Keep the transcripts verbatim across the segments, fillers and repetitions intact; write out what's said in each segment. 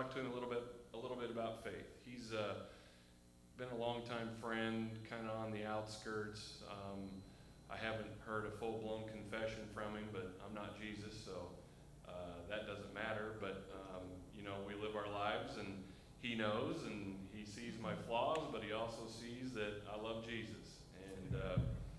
talk to him a little bit, a little bit about faith. He's uh, been a longtime friend, kind of on the outskirts. Um, I haven't heard a full-blown confession from him, but I'm not Jesus, so uh, that doesn't matter. But um, you know, we live our lives, and he knows, and he sees my flaws, but he also sees that I love Jesus. And uh,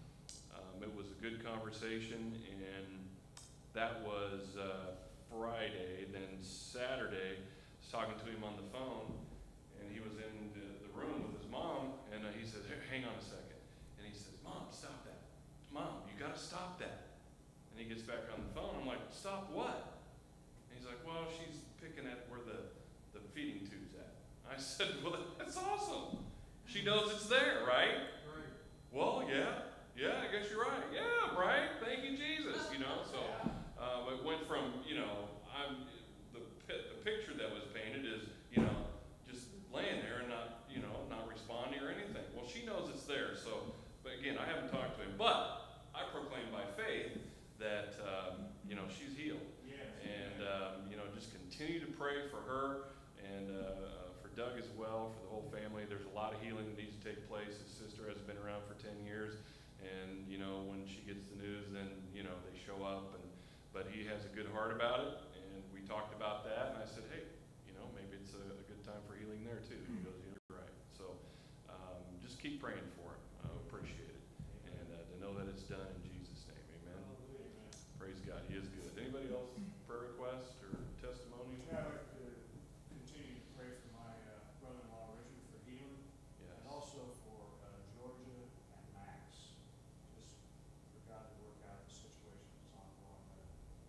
um, it was a good conversation, and that was uh, Friday. Then Saturday, I was talking to him on the phone, and he was in the, the room with his mom, and uh, he said, hang on a second. And he says, Mom, stop that. Mom, you got to stop that. And he gets back on the phone. I'm like, stop what? And he's like, well, she's picking at where the, the feeding tube's at. I said, well, that's awesome. She knows it's there, right? Right. Well, yeah. Yeah, I guess you're right. Yeah, right. Thank you, Jesus. You know, so um, it went from, you know, I'm the the picture that was painted is, you know, just laying there and not, you know, not responding or anything. Well, she knows it's there. So, but again, I haven't talked to him, but I proclaim by faith that um, you know, she's healed. Yes. And um, you know, just continue to pray for her and uh, for Doug as well, for the whole family. There's a lot of healing that needs to take place. His sister has been around for ten years. And, you know, when she gets the news, then, you know, they show up. And but he has a good heart about it. And we talked about that. And I said, hey, you know, maybe it's a, a good time for healing there, too. He goes, yeah, you're right. So um, just keep praying for him. I appreciate it. And uh, to know that it's done in Jesus' name. Amen. Amen. Praise God. He is good. Anybody else prayer request or testimony? Yeah, I'd like to continue to pray for my uh, brother-in-law Richard for healing. Yes. And also for uh, Georgia and Max. Just for God to work out the situation that's ongoing there.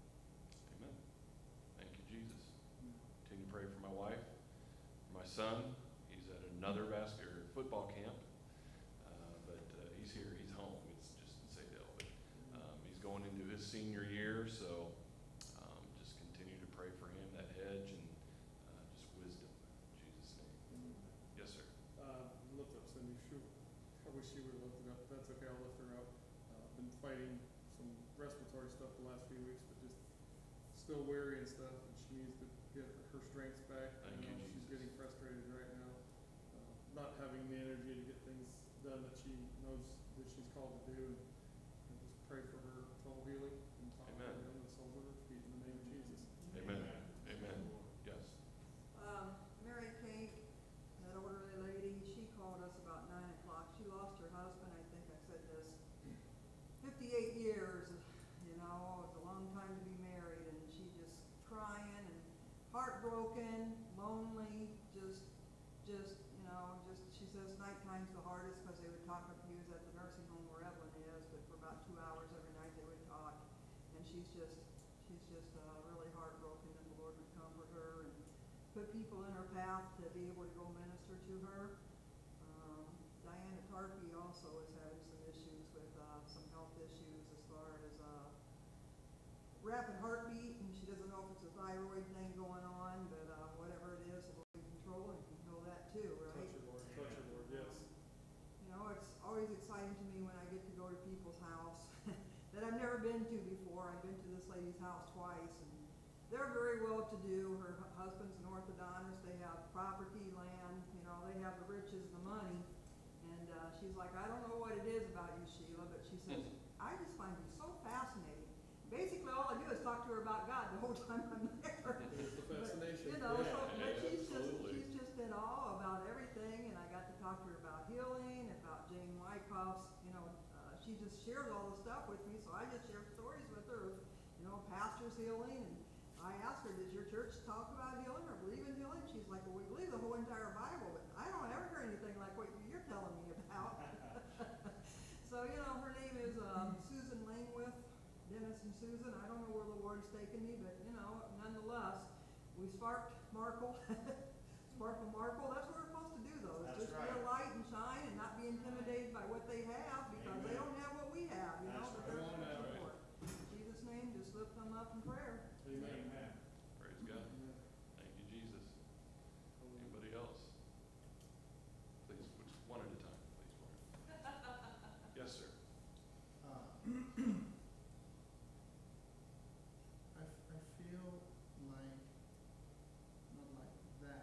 Amen. Thank you, Jesus. Continue to pray for my wife, for my son. He's at another basketball football camp, uh, but uh, he's here. He's home. It's just in Sadell, but um, he's going into his senior year, so um, just continue to pray for him, that hedge, and uh, just wisdom. In Jesus' name. Yes, sir. Uh, lift up Cindy. Shoot. I wish she would have lifted up. That's okay. I'll lift her up. Uh, been fighting some respiratory stuff the last few weeks, but just still weary and stuff, and she needs to get her strength back. Thank you you, know, she's Jesus. getting frustrated right now, uh, not having the energy to get things done that she knows that she's called to do. And, and just pray for her total healing and talk Amen. to them, the soles of her feet in the name of Jesus. Amen. Amen. Yes. Um, Mary Kate, that elderly lady, she called us about nine o'clock. She lost her husband, I think I said this, fifty-eight years, you know, it's a long time to be married, and she just crying and heartbroken, lonely, just, just, you know, just, she says nighttime's the hardest because they would talk, he was at the nursing home where Evelyn is, but for about two hours every night they would talk, and she's just, she's just uh, really heartbroken, and the Lord would comfort her and put people in her path to be able to go minister to her. Um, Diana Tarpey also is having some issues with uh, some health issues as far as uh, rapid heartbeat, and she doesn't know if it's a thyroid thing going on, but uh, whatever it is, the Lord can control it, and can know that too, right? Touch her, Lord. Touch her, Lord. Yes. You know, it's always exciting to me when I get to go to people's house that I've never been to before. I've been to this lady's house twice, and they're very well to do. Her hu- husband's an orthodontist. They have property, land, you know, they have the riches, the money. And uh, she's like, I don't know what it is about you, Sheila, but she says, I just find you so fascinating. Basically, all I do is talk to her about God the whole time I'm there. There's the fascination. But, you know, Yeah. so, but Yeah, she's just, absolutely. she's just in awe about everything, and I got to talk to her about healing, about Jane Wyckoff's, you know, uh, she just shares all the stuff with me, so I just share stories with her, of, you know, pastors healing, and I asked her, does your church talk about healing or believe in healing? She's like, well, we believe the whole entire Bible, but I don't ever hear anything like what you're telling me about. So, you know, her name is um, Susan Langwith, Dennis and Susan. I don't know where the Lord's taken me, but, you know, nonetheless, we sparked Markle. Sparkle Markle. That's what we're supposed to do, though. Is That's just right. be a light and shine and not be intimidated by what they have, because they Amen. don't have what we have, you know, That's but right. they're Come on searching now. for it. In Jesus' name, just lift them up in prayer. Amen. Amen. Praise God. Amen. Thank you, Jesus. Anybody else? Please, which, one at a time, please. One. Yes, sir. Uh, I, f- I feel like, not like that,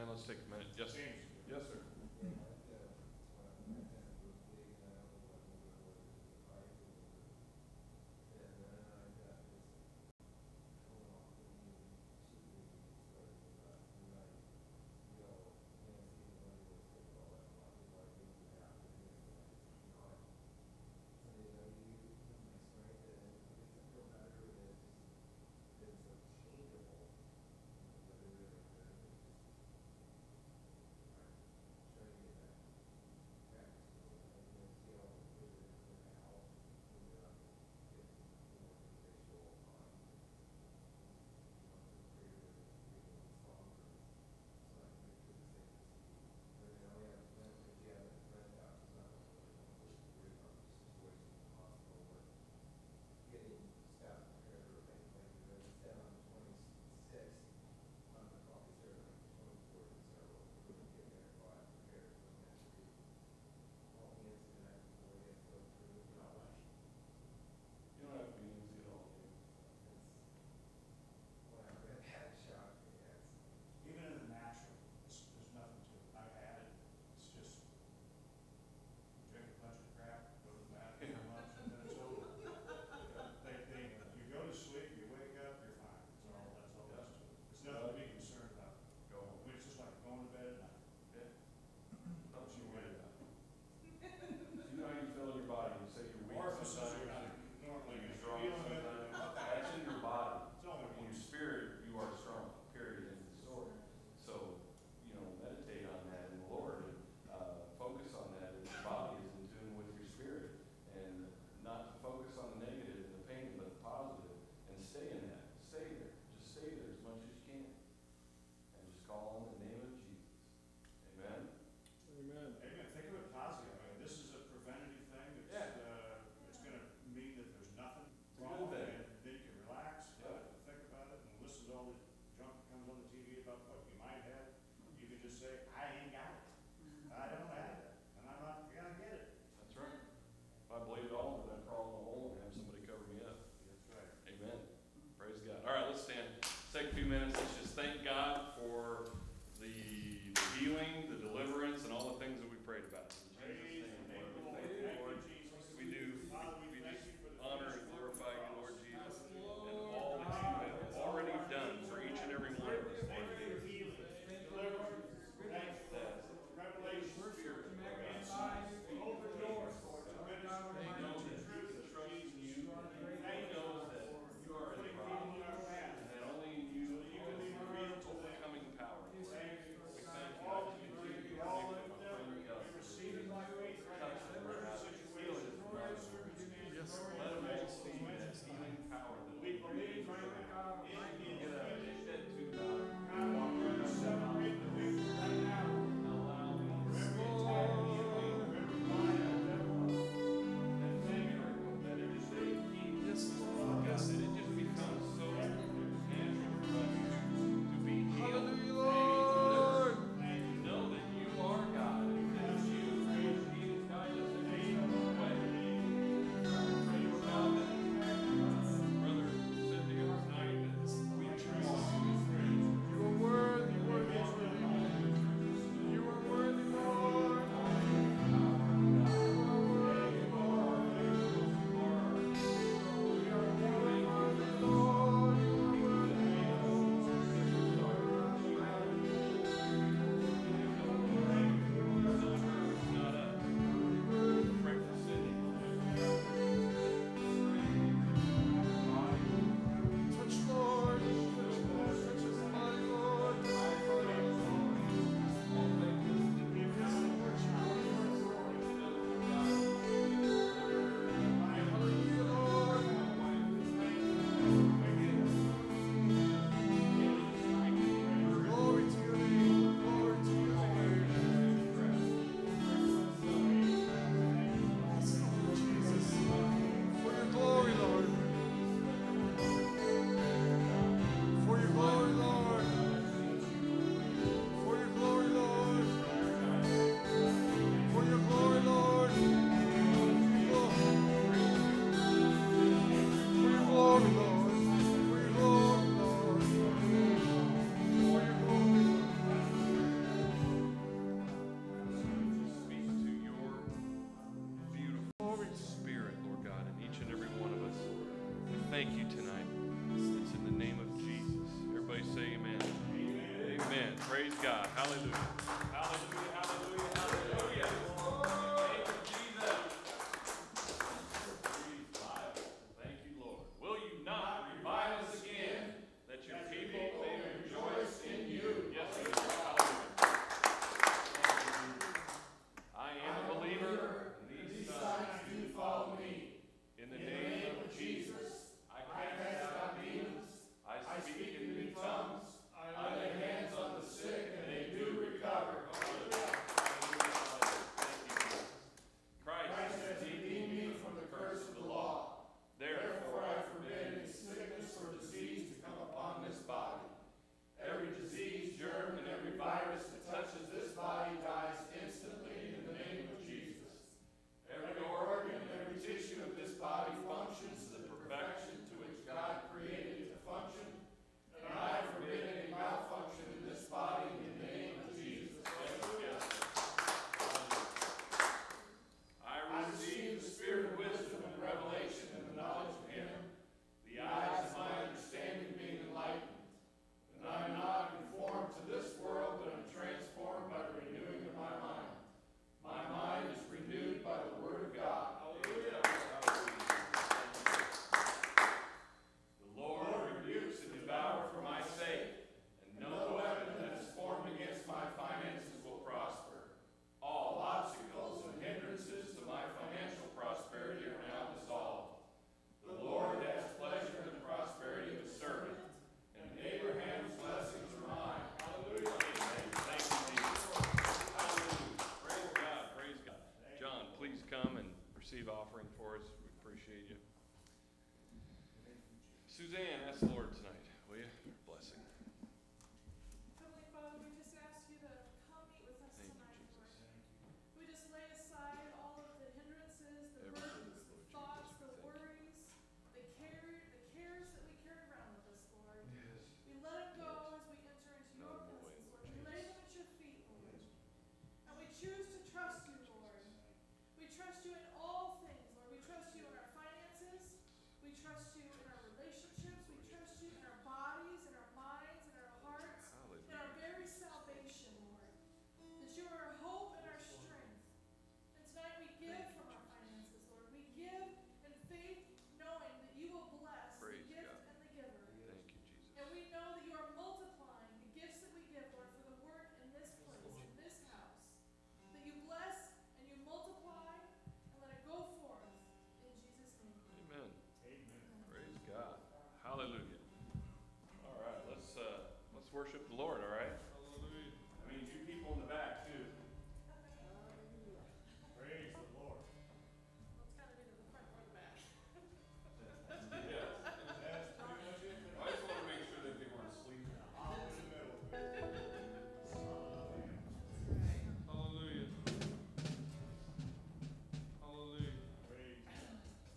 man, let's take a minute. Yes, James. yes, sir. thank you tonight. It's in the name of Jesus. Everybody say amen. Amen. Amen. Praise God. Hallelujah. Hallelujah. Hallelujah. Hallelujah. Thank you, Jesus. Thank you, Lord. Will you not revive us again, that your people may rejoice in you? Yes, we do. Hallelujah. I am a believer. These signs do follow me. In the name of Jesus, I cast out demons. I speak in new tongues. I lay hands on the sick, and they do recover. Christ has redeemed me from the curse of the law. Therefore, I forbid any sickness or disease to come upon this body. Every disease, germ, and every virus that touches this body dies instantly in the name of Jesus. Every organ and every tissue of this body functions to the perfection to which God created it to function. And I forbid any malfunction in this body in the name of Jesus. I receive the spirit of wisdom and revelation and the knowledge of Him, the eyes of my understanding being enlightened. And I am not conformed to this world, but am transformed by the renewing of my mind. My mind is renewed by the Word of God. Hallelujah. The Lord rebukes and devour for my sake, and no weapon that is formed against my finances will prosper. All obstacles and hindrances to my financial prosperity are now dissolved. The Lord has pleasure in the prosperity of His servant, and Abraham's blessings are mine. Hallelujah. Thank you, Jesus. Hallelujah. Praise God. Praise God. John, please come and receive offering for us. We appreciate you. Suzanne, ask the Lord tonight, will you? Blessing. Heavenly Father, we just ask you to come meet with us Thank you, tonight, Jesus. Lord. We just lay aside all of the hindrances, the Everything, burdens, the Lord thoughts, Jesus, the we thank you. worries, the care, the cares that we carry around with us, Lord. Yes. We let them go as we enter into your Not in the way, presence, Lord Lord. We lay Jesus. them at your feet, Lord. And we choose to trust you, Lord. We trust you in all things, Lord. We trust you in our finances. We trust you in our relationships. We trust you in our bodies, in our minds, in our hearts, in our very salvation, Lord. That you are our hope and our strength. And tonight we give from our finances, Lord. We give in faith, knowing that you will bless Praise the gift God. and the giver. Thank you, Jesus. And we know that you are multiplying the gifts that we give, Lord, for the work in this place, in this house. That you bless and you multiply and let it go forth in Jesus' name. Amen. Amen. Praise God. Hallelujah. All right, let's uh, let's worship the Lord. All right. Hallelujah. I mean, you people in the back too. Praise the Lord. Well, it's kind of either the front or the back. Yes. That's pretty much it. I just want to make sure that they weren't sleeping. I'm in the middle. Hallelujah. Hallelujah. Praise God.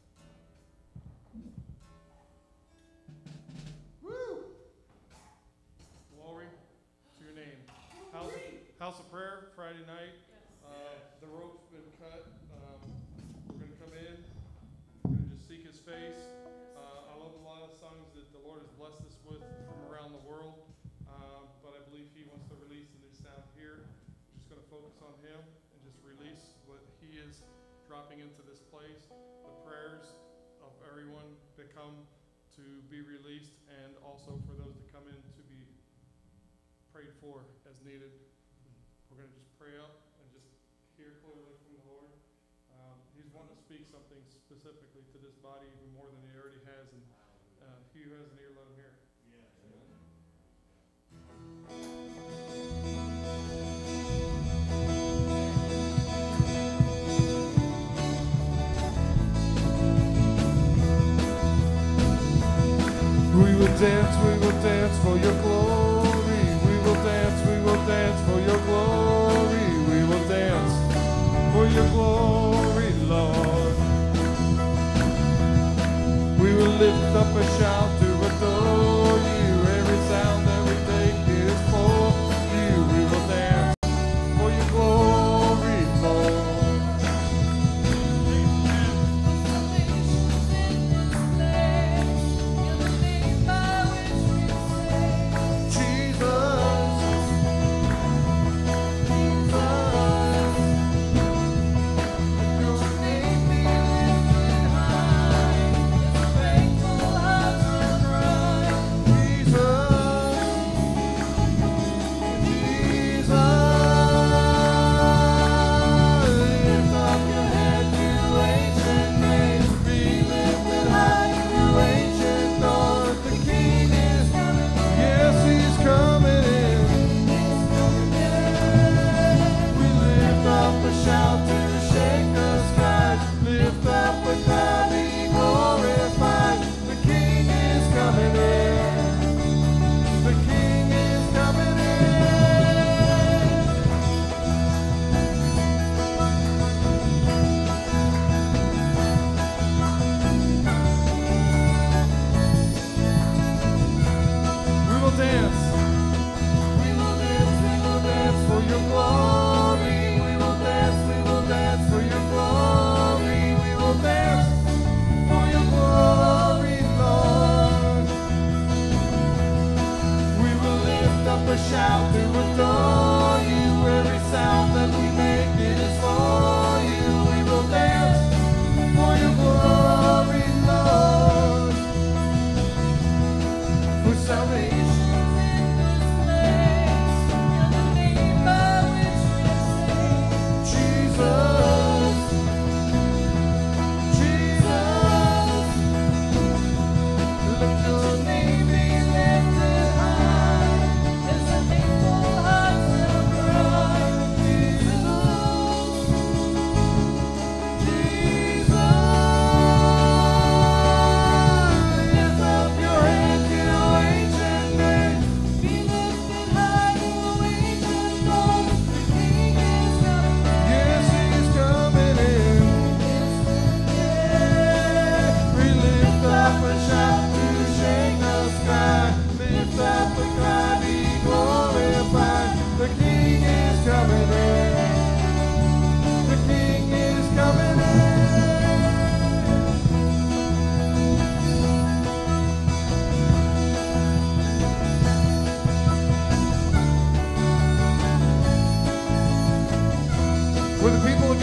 Woo! Glory to your name. House of, House of Prayer, Friday night. Uh, the rope's been cut. Um, we're going to come in. We're going to just seek His face. Uh, I love a lot of songs that the Lord has blessed us with from around the world. Um, but I believe He wants to release a new sound here. We're just going to focus on Him and just release what He is dropping into this place. The prayers of everyone that come to be released, and also for those that come in to be prayed for as needed. We're going to just pray up and just hear clearly from the Lord. Um, he's wanting to speak something specifically to this body even more than He already has, and uh, he who has an ear, let him hear. Yes. We will dance, we will dance for your glory. We will dance, we will dance for your glory. We will dance for your glory, Lord. We will lift up a shout to adore you. Every sound that we make is for you. We will dance for your glory, Lord. Salvation's in this place.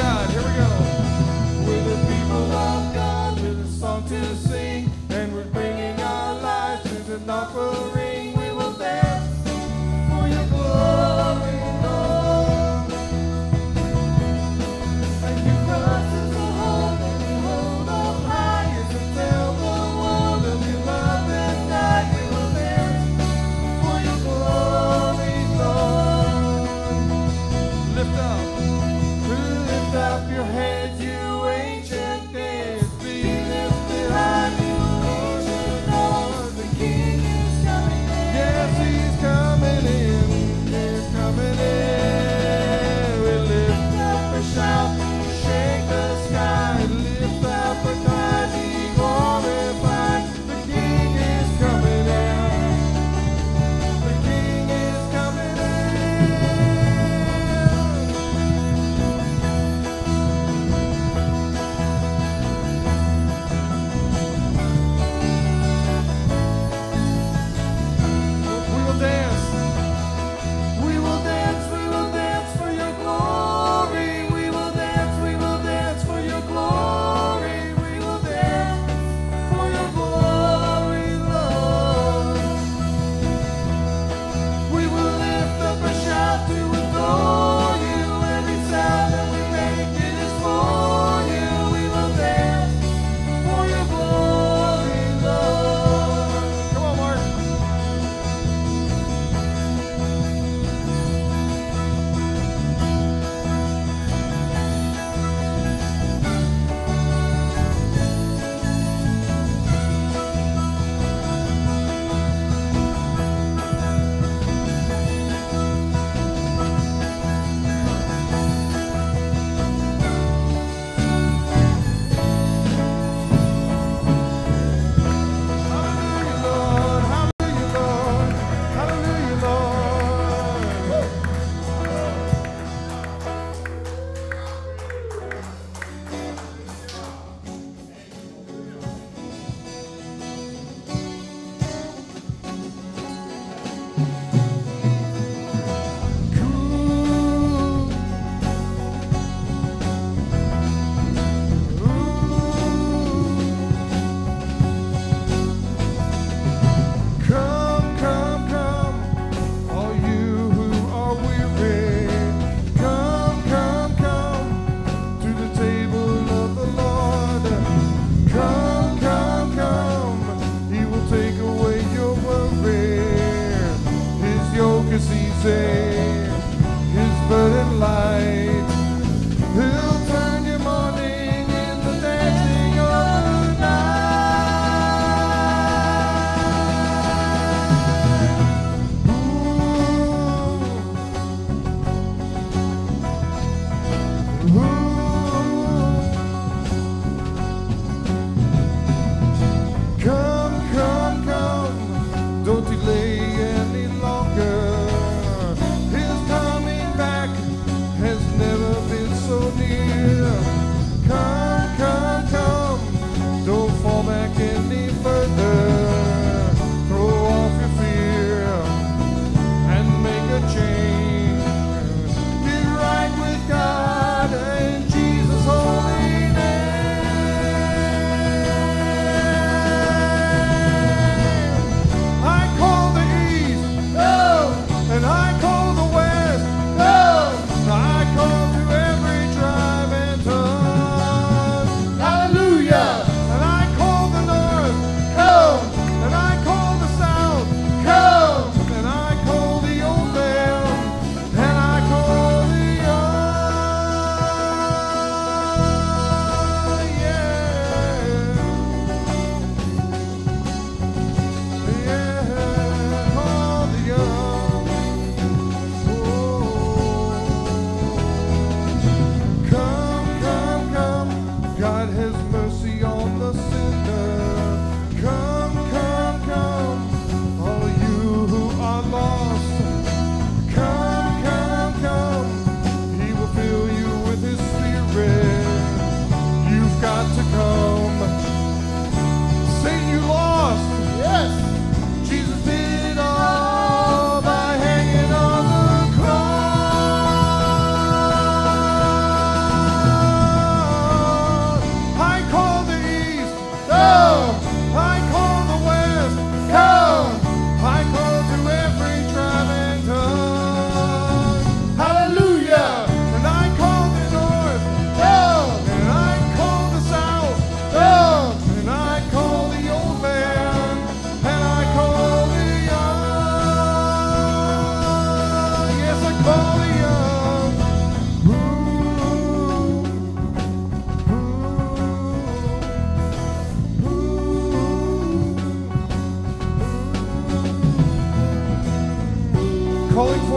God. Here we go. We're the people of God with a song to sing, and we're bringing our lives to an offering. We will dance for your glory, Lord. And you cross us the hold, and we hold up high as we tell the world of your love and night. We will dance for your glory, Lord. Lift up, lift up your heads, you ancient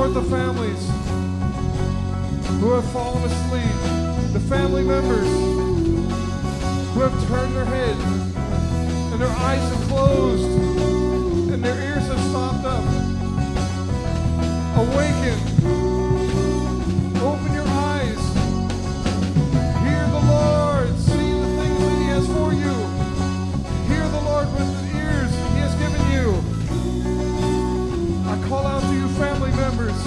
comfort the families who have fallen asleep, the family members who have turned their head and their eyes have closed and their ears have stopped up. Awaken. Open your eyes. Hear the Lord. See the things that He has for you. Hear the Lord with the ears He has given you. I call out to you, family members.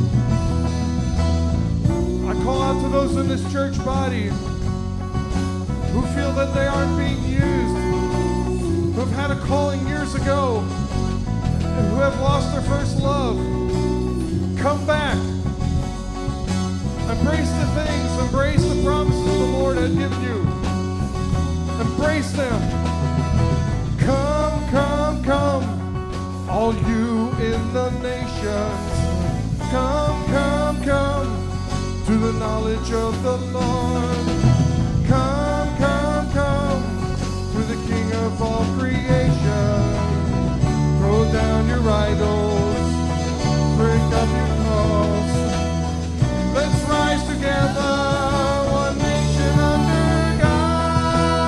I call out to those in this church body who feel that they aren't being used, who have had a calling years ago, and who have lost their first love. Come back. Embrace the things, embrace the promises the Lord has given you. Embrace them. Come, come, come, all you in the nations. Come, come, come to the knowledge of the Lord. Come, come, come to the King of all creation. Throw down your idols, break up your walls. Let's rise together, one nation under God.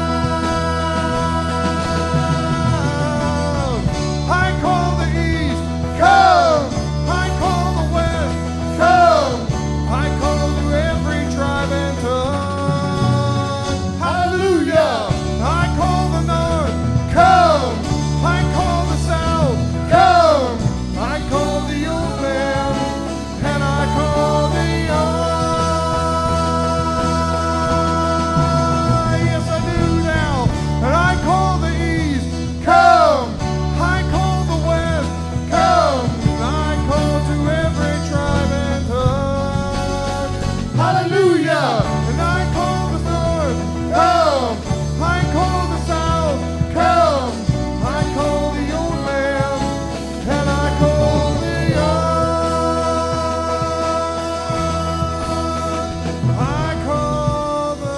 I call the east, come. I call the west, come. I call to every tribe and tongue. Hallelujah. I call the north, come. I call the south, come. I call the old man, and I call the young. Yes, I do now. And I call the east, come. I call the west, come. And I call to every tribe and tongue. Hallelujah. And I call the north, come. I call the south, come. I call the old man, and I call the young. I call the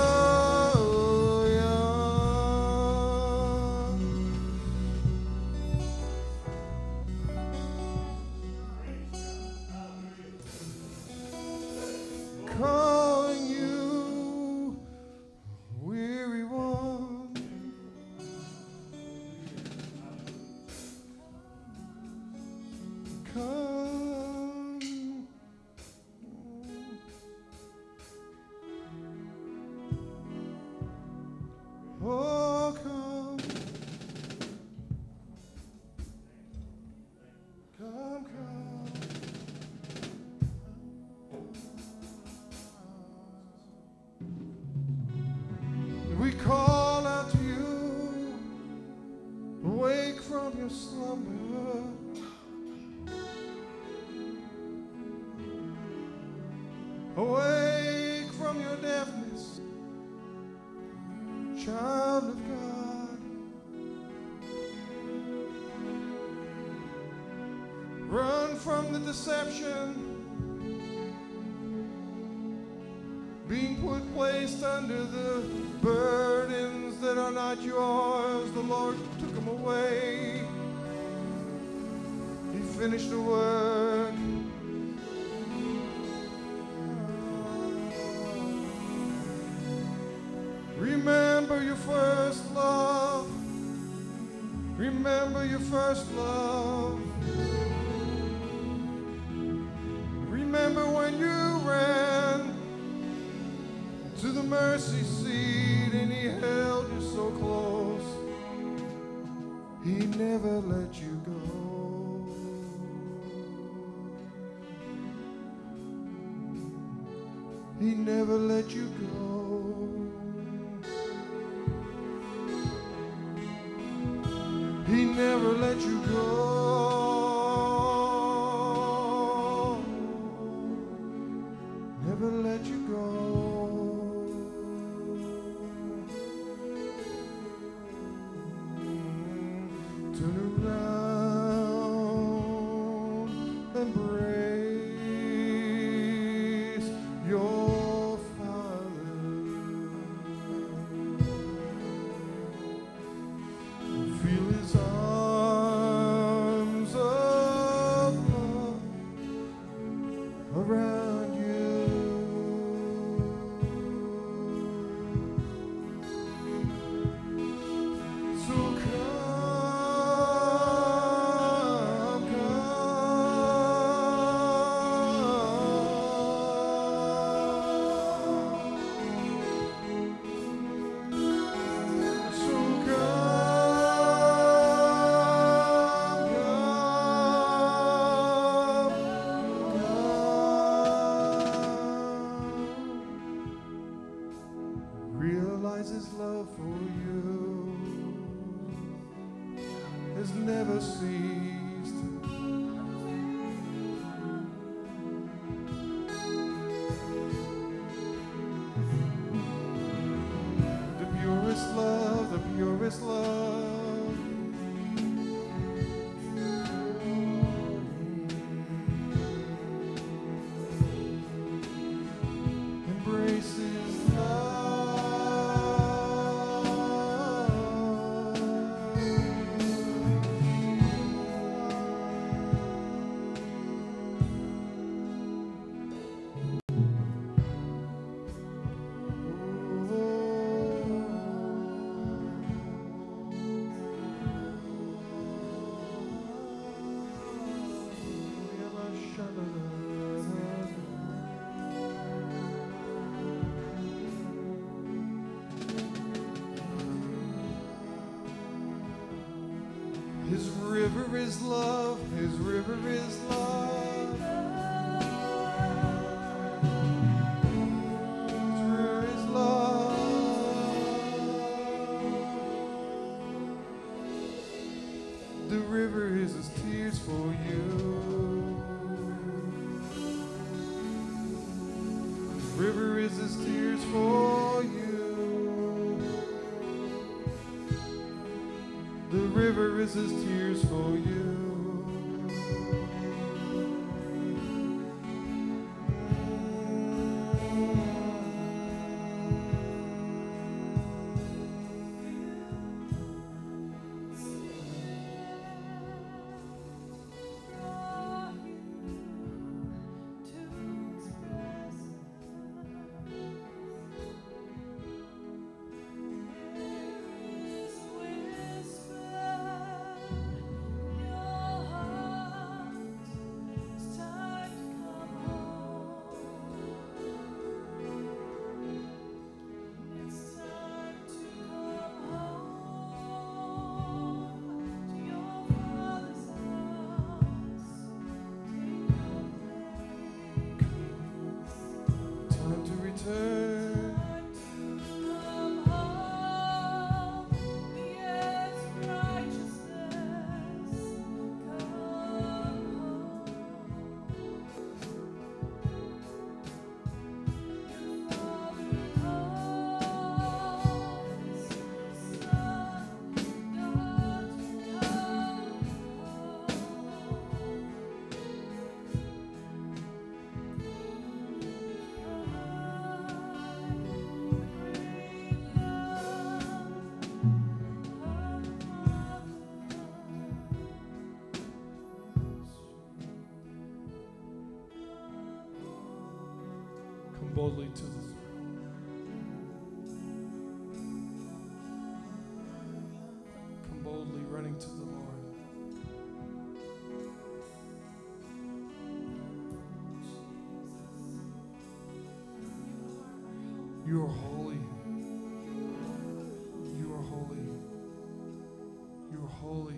young. Calling you, weary one. Come. Oh, come. Come, come. We call out to you. Awake from your slumber. Awake from your deafness, child of God. Run from the deception being put placed under the burdens that are not yours. The Lord took them away. He finished the work. Remember your first love. Remember your first love. Remember when you ran to the mercy seat and He held you so close. He never let you go. He never let you go. He never let you go. Never let you go. Turn around, embrace your Father. Feel His arms realize His love for you has never ceased. The purest love, the purest love. His river is love, His river is love. His river is love. The river is His tears for you. The river is His tears for you. The river is His tears for you. Boldly to the throne. Come boldly running to the Lord. You are holy. You are holy. You are holy.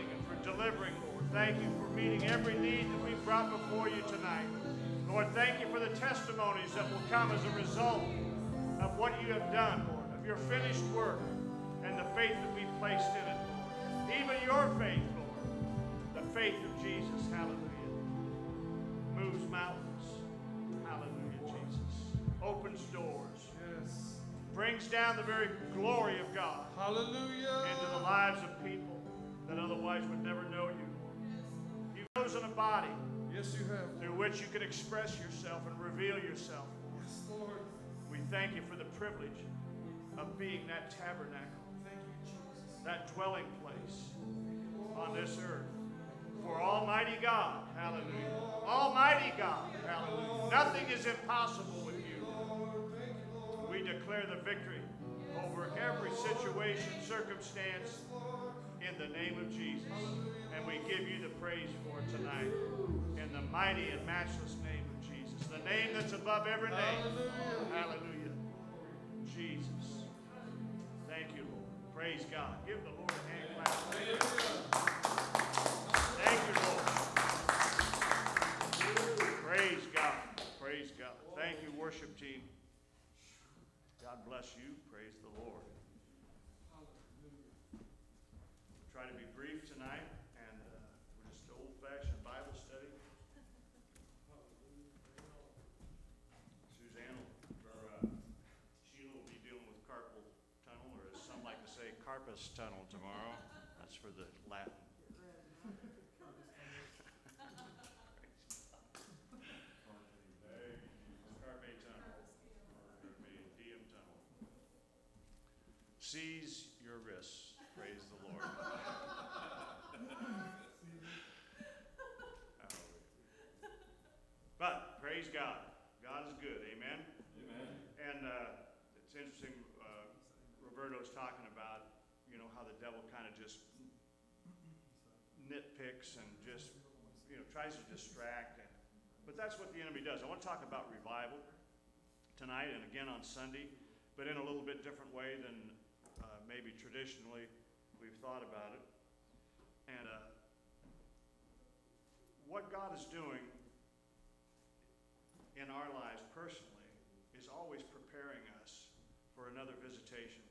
and for delivering, Lord. Thank you for meeting every need that we've brought before you tonight. Lord, thank you for the testimonies that will come as a result of what you have done, Lord, of your finished work and the faith that we placed in it, Lord. Even your faith, Lord, the faith of Jesus, hallelujah, moves mountains, hallelujah, Jesus, opens doors, Yes. brings down the very glory of God Hallelujah. into the lives of people that otherwise would never know you, Lord. You've chosen a body Yes, you have. through which you can express yourself and reveal yourself. Yes, Lord. We thank you for the privilege of being that tabernacle, Thank you, Jesus. that dwelling place on this earth. For Almighty God, hallelujah. Almighty God, hallelujah. Nothing is impossible with you. We declare the victory over every situation, circumstance, in the name of Jesus. And we give you the praise for it tonight. In the mighty and matchless name of Jesus. The name that's above every name. Hallelujah. Jesus. Thank you, Lord. Praise God. Give the Lord a hand clap. Thank you, Lord. Praise God. Praise God. Thank you, worship team. God bless you. Praise the Lord. Try to be brief tonight, and uh, we're just old-fashioned Bible study. Suzanne, or uh, Sheila will be dealing with carpal tunnel, or as some like to say, carpus tunnel tomorrow. That's for the Latin. Carpe tunnel, carpe diem tunnel. Seize your wrists. Praise the Lord. But praise God. God is good. Amen. Amen. And uh, it's interesting. Uh, Roberto's talking about, you know, how the devil kind of just nitpicks and just, you know, tries to distract. And, but that's what the enemy does. I want to talk about revival tonight and again on Sunday, but in a little bit different way than uh, maybe traditionally we've thought about it. And uh, what God is doing in our lives personally is always preparing us for another visitation.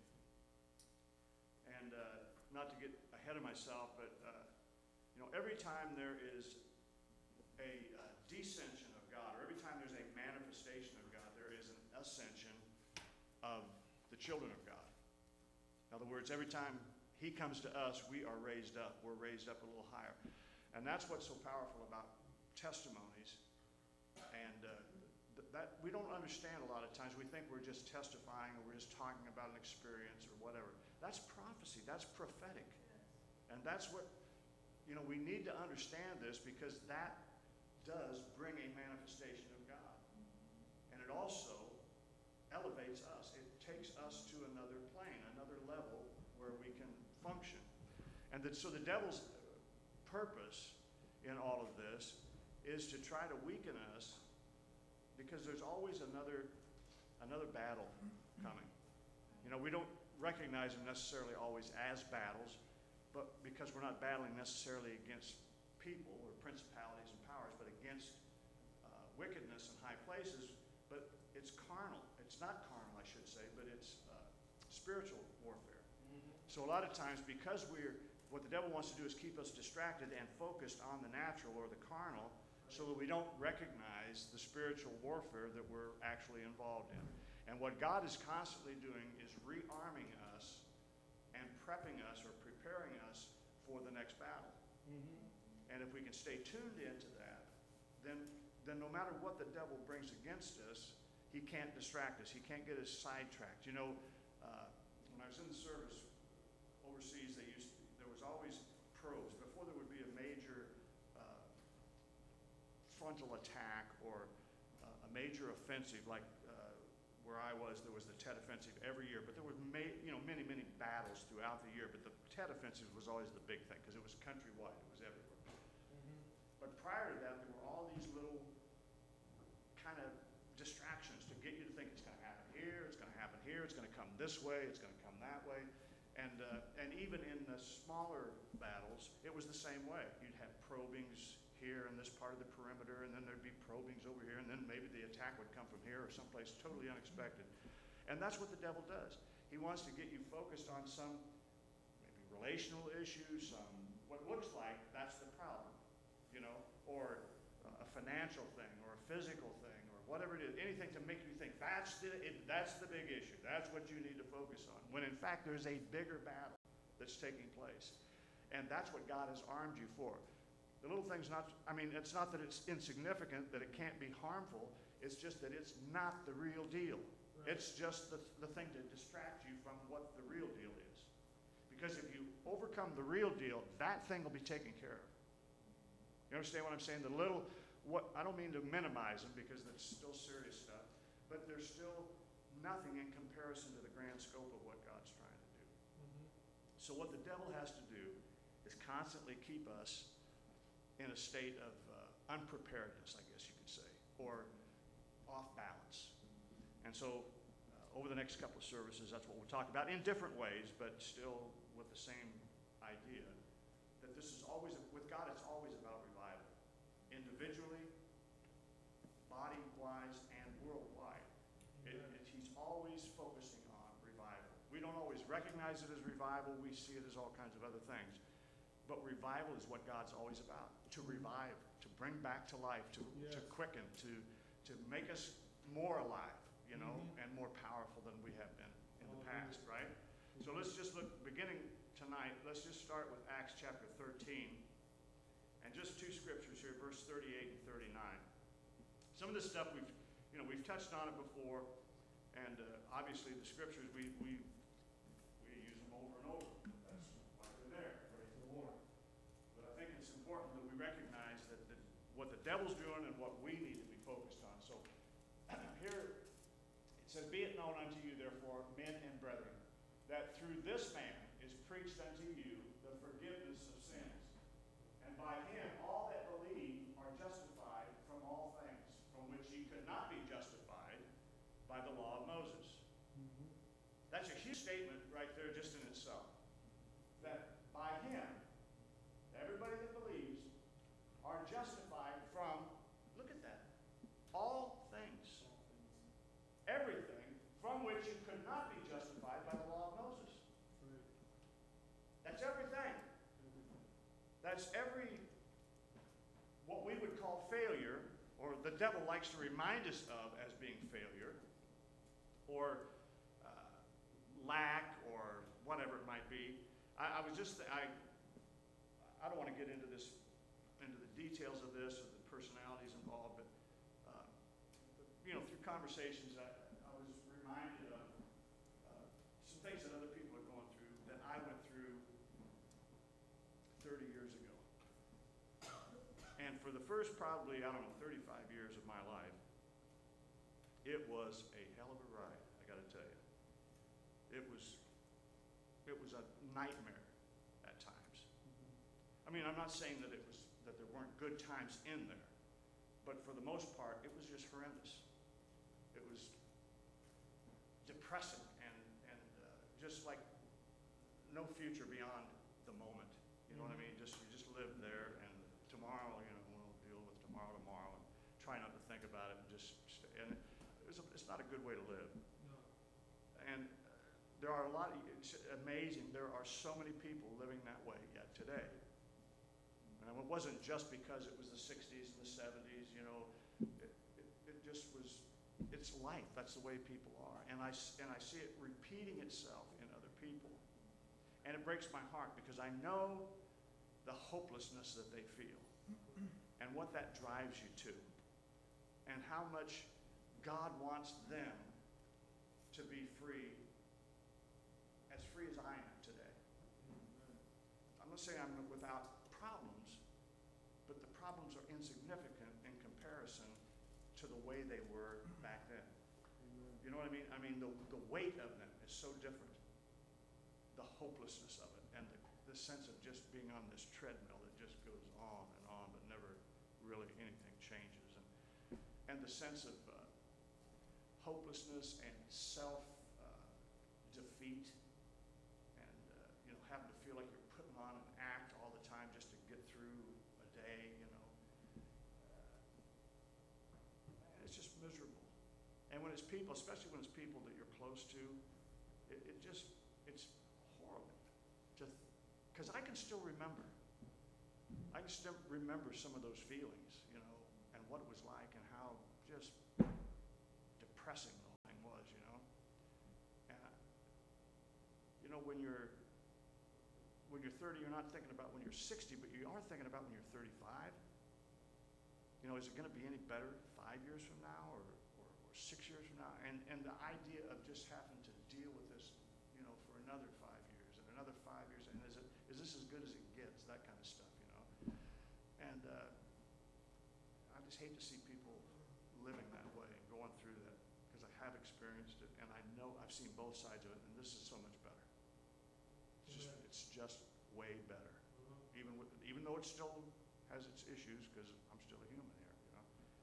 And uh, not to get ahead of myself, but uh, you know, every time there is a uh, descension of God, or every time there's a manifestation of God, there is an ascension of the children of God. In other words, every time He comes to us, we are raised up. We're raised up a little higher. And that's what's so powerful about testimonies. And uh, th- that we don't understand a lot of times. We think we're just testifying or we're just talking about an experience or whatever. That's prophecy. That's prophetic. And that's what, you know, we need to understand this, because that does bring a manifestation of God. And it also elevates us. It takes us to another plane, another level where we can function. And that, so the devil's purpose in all of this is to try to weaken us, because there's always another another battle coming. You know, we don't recognize them necessarily always as battles, but because we're not battling necessarily against people or principalities and powers, but against uh, wickedness in high places. But it's carnal. It's not carnal, I should say, but it's uh, spiritual warfare. Mm-hmm. So a lot of times, because we're, what the devil wants to do is keep us distracted and focused on the natural or the carnal, so that we don't recognize the spiritual warfare that we're actually involved in. And what God is constantly doing is rearming us and prepping us or preparing us for the next battle. Mm-hmm. And if we can stay tuned into that, then, then no matter what the devil brings against us, he can't distract us. He can't get us sidetracked. You know, uh, when I was in the service overseas, they used to, there was always pros. Before there would be a major uh, frontal attack or uh, a major offensive, like uh, where I was, there was the Tet Offensive every year. But there were ma- you know, many, many battles throughout the year. But the Tet Offensive was always the big thing, because it was countrywide. It was everywhere. Mm-hmm. But prior to that, there were all these little kind of distractions to get you to think it's going to happen here, it's going to happen here, it's going to come this way, it's going to come that way. And uh, and even in the smaller battles, it was the same way. You'd have probings here in this part of the perimeter, and then there'd be probings over here, and then maybe the attack would come from here or someplace totally unexpected. And that's what the devil does. He wants to get you focused on some maybe relational issue, some what looks like that's the problem, you know, or a financial thing, or a physical thing, or whatever it is, anything to make you think that's the, it, that's the big issue, that's what you need to focus on, when in fact there's a bigger battle that's taking place. And that's what God has armed you for. The little thing's not, I mean, it's not that it's insignificant, that it can't be harmful, it's just that it's not the real deal. Right. It's just the, the thing to distract you from what the real deal is. Because if you overcome the real deal, that thing will be taken care of. You understand what I'm saying? The little, what I don't mean to minimize them because that's still serious stuff, but there's still nothing in comparison to the grand scope of what God's trying to do. Mm-hmm. So what the devil has to do is constantly keep us in a state of uh, unpreparedness, I guess you could say, or off balance. And so uh, over the next couple of services, that's what we'll talk about in different ways, but still with the same idea, that this is always, with God, it's always about revival. Individually, body-wise, and worldwide. It, it, he's always focusing on revival. We don't always recognize it as revival. We see it as all kinds of other things. But revival is what God's always about. To revive, to bring back to life, to, yes. to quicken, to, to make us more alive, you know, mm-hmm. and more powerful than we have been in oh, the past, right? Mm-hmm. So let's just look, beginning tonight, let's just start with Acts chapter thirteen. And just two scriptures here, verse thirty-eight and thirty-nine. Some of this stuff we've, you know, we've touched on it before, and uh, obviously the scriptures, we, we, we use them over and over. That's why they're there, ready for war. But I think it's important that we recognize that, that what the devil's doing and what we need to be focused on. So here it says, "Be it known unto you, therefore, men and brethren, that through this man is preached unto you the forgiveness of sins. And by him all that believe are justified from all things, from which ye could not be justified by the law of Moses." Mm-hmm. That's a huge statement right there just in itself. That by him, everybody that believes are justified from, look at that, all things. Everything from which you could not be justified by the law of Moses. Right. That's everything. That's every, what we would call failure, or the devil likes to remind us of as being failure, or uh, lack, or whatever it might be. I, I was just, I, I don't want to get into this, into the details of this, or the personalities involved, but, uh, you know, through conversations, I, I was reminded of uh, some things that other people are going through that I went through thirty years ago. And for the first probably, I don't know, thirty-five years of my life, it was a hell of a ride, I got to tell you. It was, it was a nightmare at times. I mean, I'm not saying that it was, that there weren't good times in there, but for the most part, it was just horrendous. It was depressing and, and uh, just like no future beyond the moment. You know what I mean? Just you just live there, and tomorrow, you know, we'll deal with tomorrow tomorrow, and try not to think about it, and just stay. And it's, a, it's not a good way to live. No. And uh, there are a lot of, it's amazing, there are so many people living that way yet today. And it wasn't just because it was the sixties and the seventies, you know, it, it, it just was, it's life. That's the way people are. And I, and I see it repeating itself in other people. And it breaks my heart because I know the hopelessness that they feel and what that drives you to, and how much God wants them to be free, as free as I am today. I'm not saying I'm without problems, but the problems are insignificant in comparison to the way they were back then. You know what I mean? I mean, the, the weight of them is so different. The hopelessness of it, and the, the sense of just being on this treadmill that just goes on and on, but never really anything changes. And, and the sense of uh, hopelessness and self-defeat, uh, and uh, you know, having to feel like you're putting on an act all the time it's people, especially when it's people that you're close to, it, it just, it's horrible. Just, because I can still remember. I can still remember some of those feelings, you know, and what it was like and how just depressing the whole thing was, you know. And, I, you know, when you're, when you're thirty, you're not thinking about when you're sixty, but you are thinking about when you're thirty-five. You know, is it going to be any better five years from now or, or, or six years from now? And, and the idea of just having to deal with this, you know, for another five years and another five years, and is, it, is this as good as it gets, that kind of stuff, you know? And uh, I just hate to see people living that way and going through that, because I have experienced it, and I know I've seen both sides of it, and this is so much better. It's just, it's just way better. Even with, even though it still has its issues, because I'm still a human here, you know.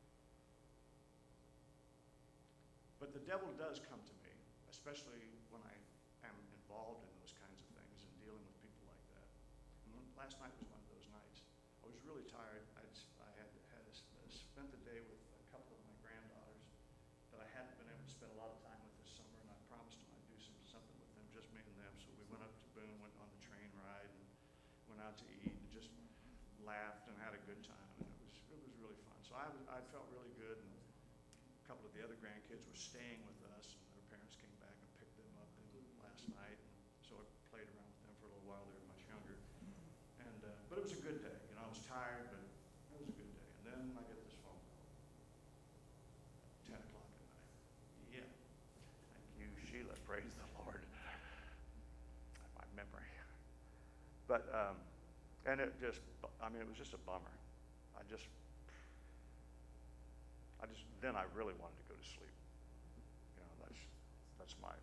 But the devil does come to me, especially when I am involved in those kinds of things and dealing with people like that. And when, last night was one of those nights. I was really tired. I'd, I had, had spent the day with a couple of my granddaughters that I hadn't been able to spend a lot of time with this summer, and I promised them I'd do some, something with them, just me and them. So we went up to Boone, went on the train ride, and went out to eat, and just laughed and had a good time, and it was it was really fun. So I was I felt really good, and a couple of the other grandkids were staying with us, and their parents came back and picked them up last night, and so I played around with them for a little while. They were much younger, and uh, but it was a good day. You know, I was tired, but it was a good day. And then I get this phone call, ten o'clock at night. Yeah, thank you, Sheila. Praise the Lord. My memory, but. Um, And it just, I mean, it was just a bummer. I just, I just, then I really wanted to go to sleep. You know, that's, that's my,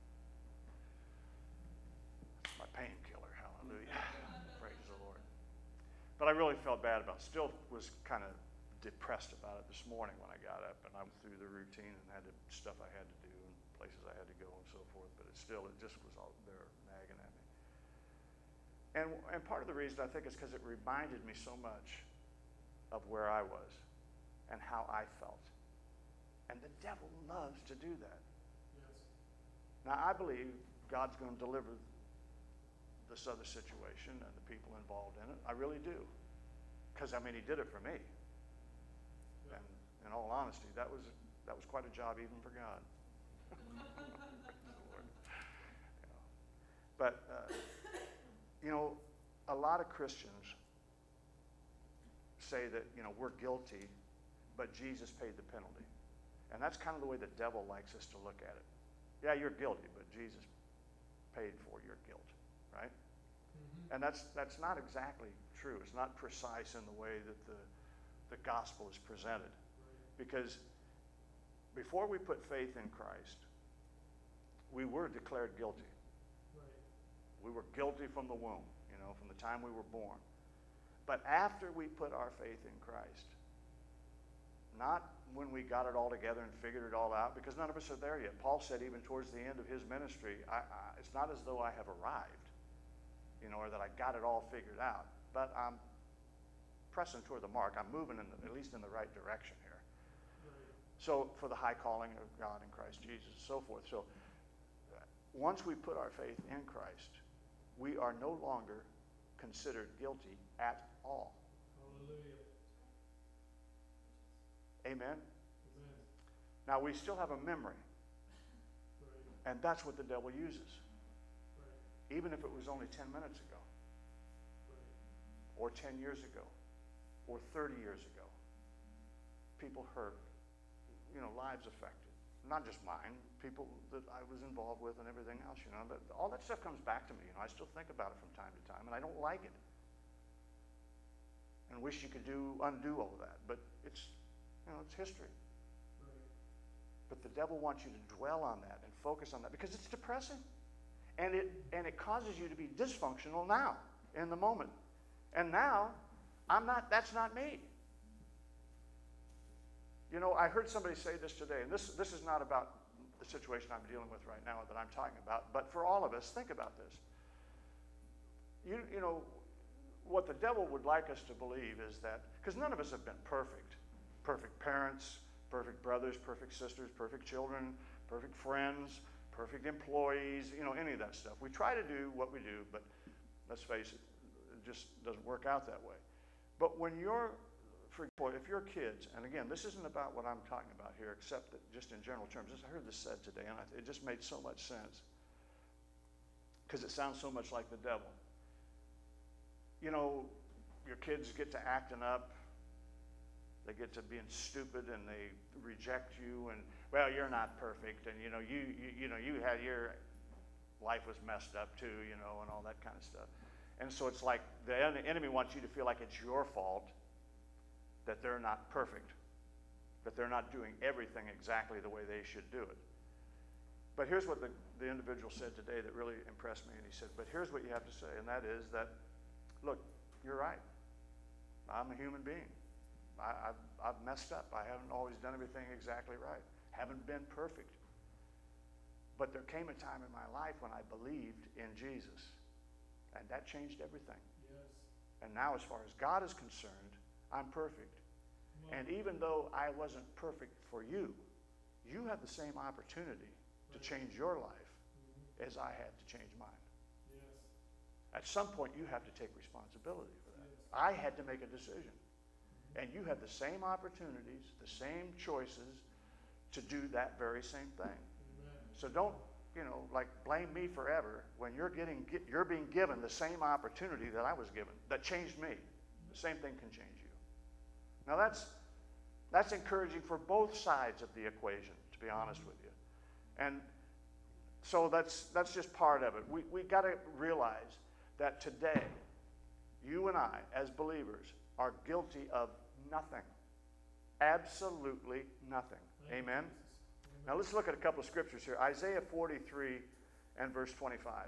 that's my painkiller, hallelujah. Praise the Lord. But I really felt bad about it. Still was kind of depressed about it this morning when I got up and I went through the routine and had to, stuff I had to do and places I had to go and so forth. But it still, it just was all there nagging at me. And, and part of the reason I think is because it reminded me so much of where I was and how I felt. And the devil loves to do that. Yes. Now, I believe God's going to deliver this other situation and the people involved in it. I really do. Because, I mean, he did it for me. Yeah. And in all honesty, that was, that was quite a job even for God. Lord. You know. But... Uh, You know, a lot of Christians say that, you know, we're guilty, but Jesus paid the penalty. And that's kind of the way the devil likes us to look at it. Yeah, you're guilty, but Jesus paid for your guilt, right? Mm-hmm. And that's that's not exactly true. It's not precise in the way that the, the gospel is presented. Right. Because before we put faith in Christ, we were declared guilty. We were guilty from the womb, you know, from the time we were born. But after we put our faith in Christ, not when we got it all together and figured it all out, because none of us are there yet. Paul said even towards the end of his ministry, I, I, it's not as though I have arrived, you know, or that I got it all figured out. But I'm pressing toward the mark. I'm moving in the, at least in the right direction here. So for the high calling of God in Christ Jesus and so forth. So once we put our faith in Christ, we are no longer considered guilty at all. Hallelujah. Amen? Amen. Now, we still have a memory. Right. And that's what the devil uses. Right. Even if it was only ten minutes ago. Right. Or ten years ago. Or thirty years ago. People hurt. You know, lives affected. Not just mine, people that I was involved with and everything else, you know. But all that stuff comes back to me, you know. I still think about it from time to time, and I don't like it. And wish you could do undo all of that. But it's, you know, it's history. Right. But the devil wants you to dwell on that and focus on that because it's depressing. And it and it causes you to be dysfunctional now, in the moment. And now, I'm not, that's not me. You know, I heard somebody say this today, and this, this is not about the situation I'm dealing with right now that I'm talking about, but for all of us, think about this. You, you know, what the devil would like us to believe is that, because none of us have been perfect, perfect parents, perfect brothers, perfect sisters, perfect children, perfect friends, perfect employees, you know, any of that stuff. We try to do what we do, but let's face it, it just doesn't work out that way. But when you're, for example, if your kids, and again, this isn't about what I'm talking about here, except that just in general terms, I heard this said today, and I, it just made so much sense, because it sounds so much like the devil. You know, your kids get to acting up, they get to being stupid, and they reject you, and, well, you're not perfect, and, you know, you, you, you know, you had your life was messed up too, you know, and all that kind of stuff. And so it's like the enemy wants you to feel like it's your fault that they're not perfect, that they're not doing everything exactly the way they should do it. But here's what the, the individual said today that really impressed me, and he said, but here's what you have to say, and that is that, look, you're right. I'm a human being. I, I've, I've messed up. I haven't always done everything exactly right. Haven't been perfect. But there came a time in my life when I believed in Jesus, and that changed everything. Yes. And now, as far as God is concerned, I'm perfect. And even though I wasn't perfect for you, you have the same opportunity to change your life mm-hmm. as I had to change mine. Yes. At some point, you have to take responsibility for that. Yes. I had to make a decision. And you have the same opportunities, the same choices to do that very same thing. Amen. So don't, you know, like blame me forever when you're getting, you're being given the same opportunity that I was given, that changed me. The same thing can change you. Now that's, that's encouraging for both sides of the equation, to be honest with you. And so that's, that's just part of it. We, we got to realize that today, you and I, as believers, are guilty of nothing. Absolutely nothing. Amen? Amen? Now let's look at a couple of scriptures here. Isaiah forty-three and verse twenty-five.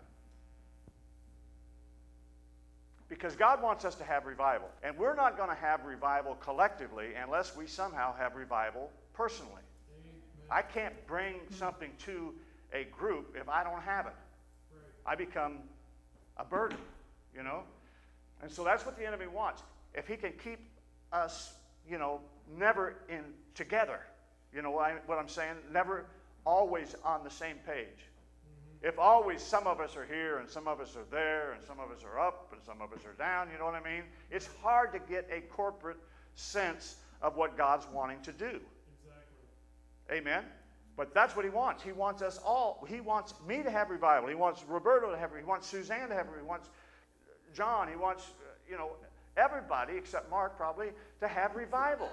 Because God wants us to have revival. And we're not going to have revival collectively unless we somehow have revival personally. Amen. I can't bring something to a group if I don't have it. Right. I become a burden, you know? And so that's what the enemy wants. If he can keep us, you know, never in together, you know what, I, what I'm saying? Never always on the same page. Mm-hmm. If always some of us are here and some of us are there and some of us are up and some of us are down, you know what I mean? It's hard to get a corporate sense of what God's wanting to do. Exactly. Amen? But that's what he wants. He wants us all. He wants me to have revival. He wants Roberto to have revival. He wants Suzanne to have revival. He wants John. He wants, you know, everybody except Mark probably to have revival.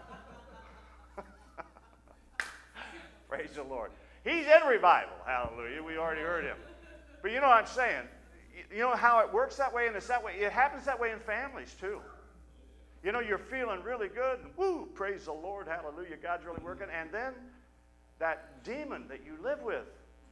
Praise the Lord. He's in revival. Hallelujah. We already heard him. But you know what I'm saying? You know how it works that way, and it's that way. It happens that way in families too. You know, you're feeling really good, and woo, praise the Lord, hallelujah, God's really working. And then that demon that you live with.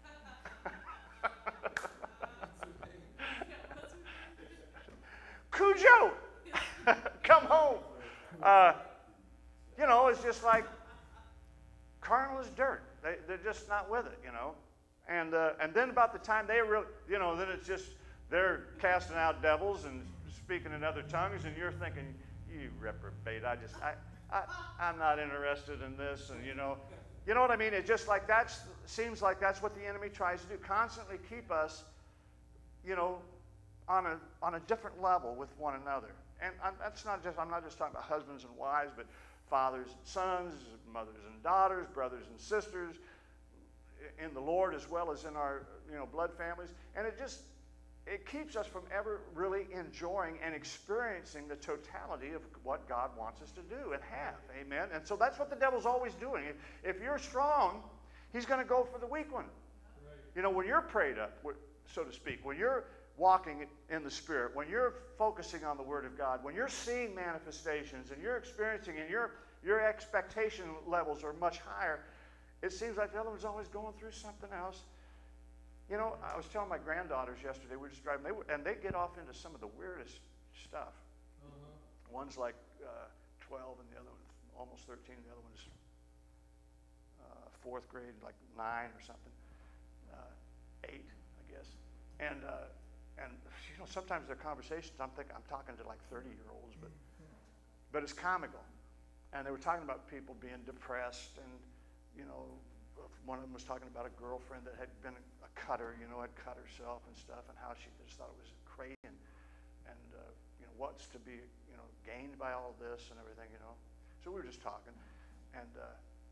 Cujo, come home. Uh, you know, it's just like carnal as dirt. They, they're just not with it, you know. And uh, and then about the time they really, you know, then it's just they're casting out devils and speaking in other tongues, and you're thinking, you reprobate. I just, I, I, I'm not interested in this, and you know, you know what I mean. It's just like that seems like that's what the enemy tries to do. Constantly keep us, you know, on a on a different level with one another. And I'm, that's not just, I'm not just talking about husbands and wives, but fathers and sons, mothers and daughters, brothers and sisters, in the Lord as well as in our, you know, blood families. And it just, it keeps us from ever really enjoying and experiencing the totality of what God wants us to do and have. Amen? And so that's what the devil's always doing. If, if you're strong, he's going to go for the weak one. Right. You know, when you're prayed up, so to speak, when you're walking in the Spirit, when you're focusing on the Word of God, when you're seeing manifestations and you're experiencing and your your expectation levels are much higher, it seems like the other one's always going through something else. You know, I was telling my granddaughters yesterday, we were just driving, they were, and they get off into some of the weirdest stuff. Uh-huh. One's like uh, twelve and the other one's almost thirteen, and the other one's uh, fourth grade, like nine or something, uh, eight, I guess. And uh, And you know, sometimes their conversations, I'm thinking I'm talking to like thirty-year-olds, but but it's comical. And they were talking about people being depressed, and, you know, one of them was talking about a girlfriend that had been a cutter, you know, had cut herself and stuff, and how she just thought it was crazy, and, and uh, you know, what's to be, you know, gained by all this and everything, you know. So we were just talking, and uh,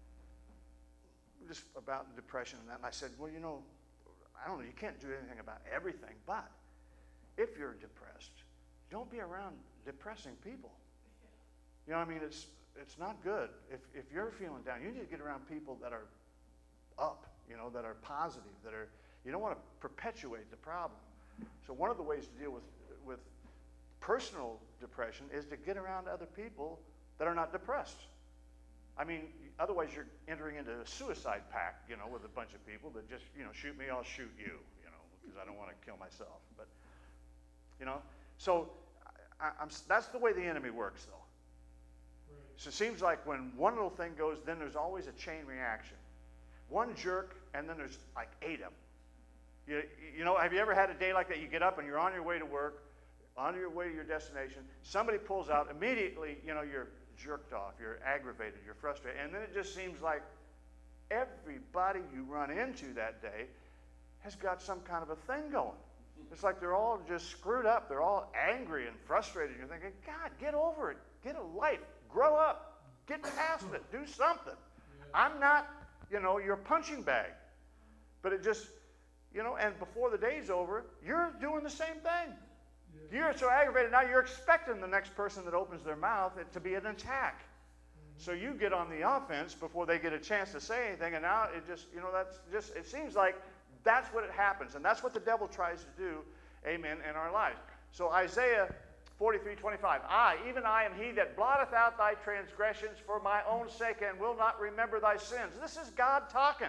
just about depression and that, and I said, well, you know, I don't know, you can't do anything about everything, but if you're depressed, don't be around depressing people. You know what I mean? It's, it's not good. If, if you're feeling down, you need to get around people that are up, you know, that are positive, that are, you don't want to perpetuate the problem. So one of the ways to deal with, with personal depression is to get around other people that are not depressed. I mean, otherwise you're entering into a suicide pact, you know, with a bunch of people that just, you know, shoot me, I'll shoot you, you know, because I don't want to kill myself. But, you know, so I, I'm, that's the way the enemy works, though. Right. So it seems like when one little thing goes, then there's always a chain reaction. One jerk, and then there's like eight of them. You, you know, have you ever had a day like that? You get up and you're on your way to work, on your way to your destination. Somebody pulls out, immediately, you know, you're jerked off, you're aggravated, you're frustrated. And then it just seems like everybody you run into that day has got some kind of a thing going. It's like they're all just screwed up. They're all angry and frustrated. You're thinking, God, get over it. Get a life. Grow up. Get past it. Do something. Yeah. I'm not, you know, your punching bag. But it just, you know, and before the day's over, you're doing the same thing. Yeah. You're so aggravated. Now you're expecting the next person that opens their mouth it to be an attack. Mm-hmm. So you get on the offense before they get a chance to say anything. And now it just, you know, that's just, it seems like that's what it happens, and that's what the devil tries to do, amen, in our lives. So Isaiah forty-three twenty-five, I, even I am he that blotteth out thy transgressions for my own sake and will not remember thy sins. This is God talking.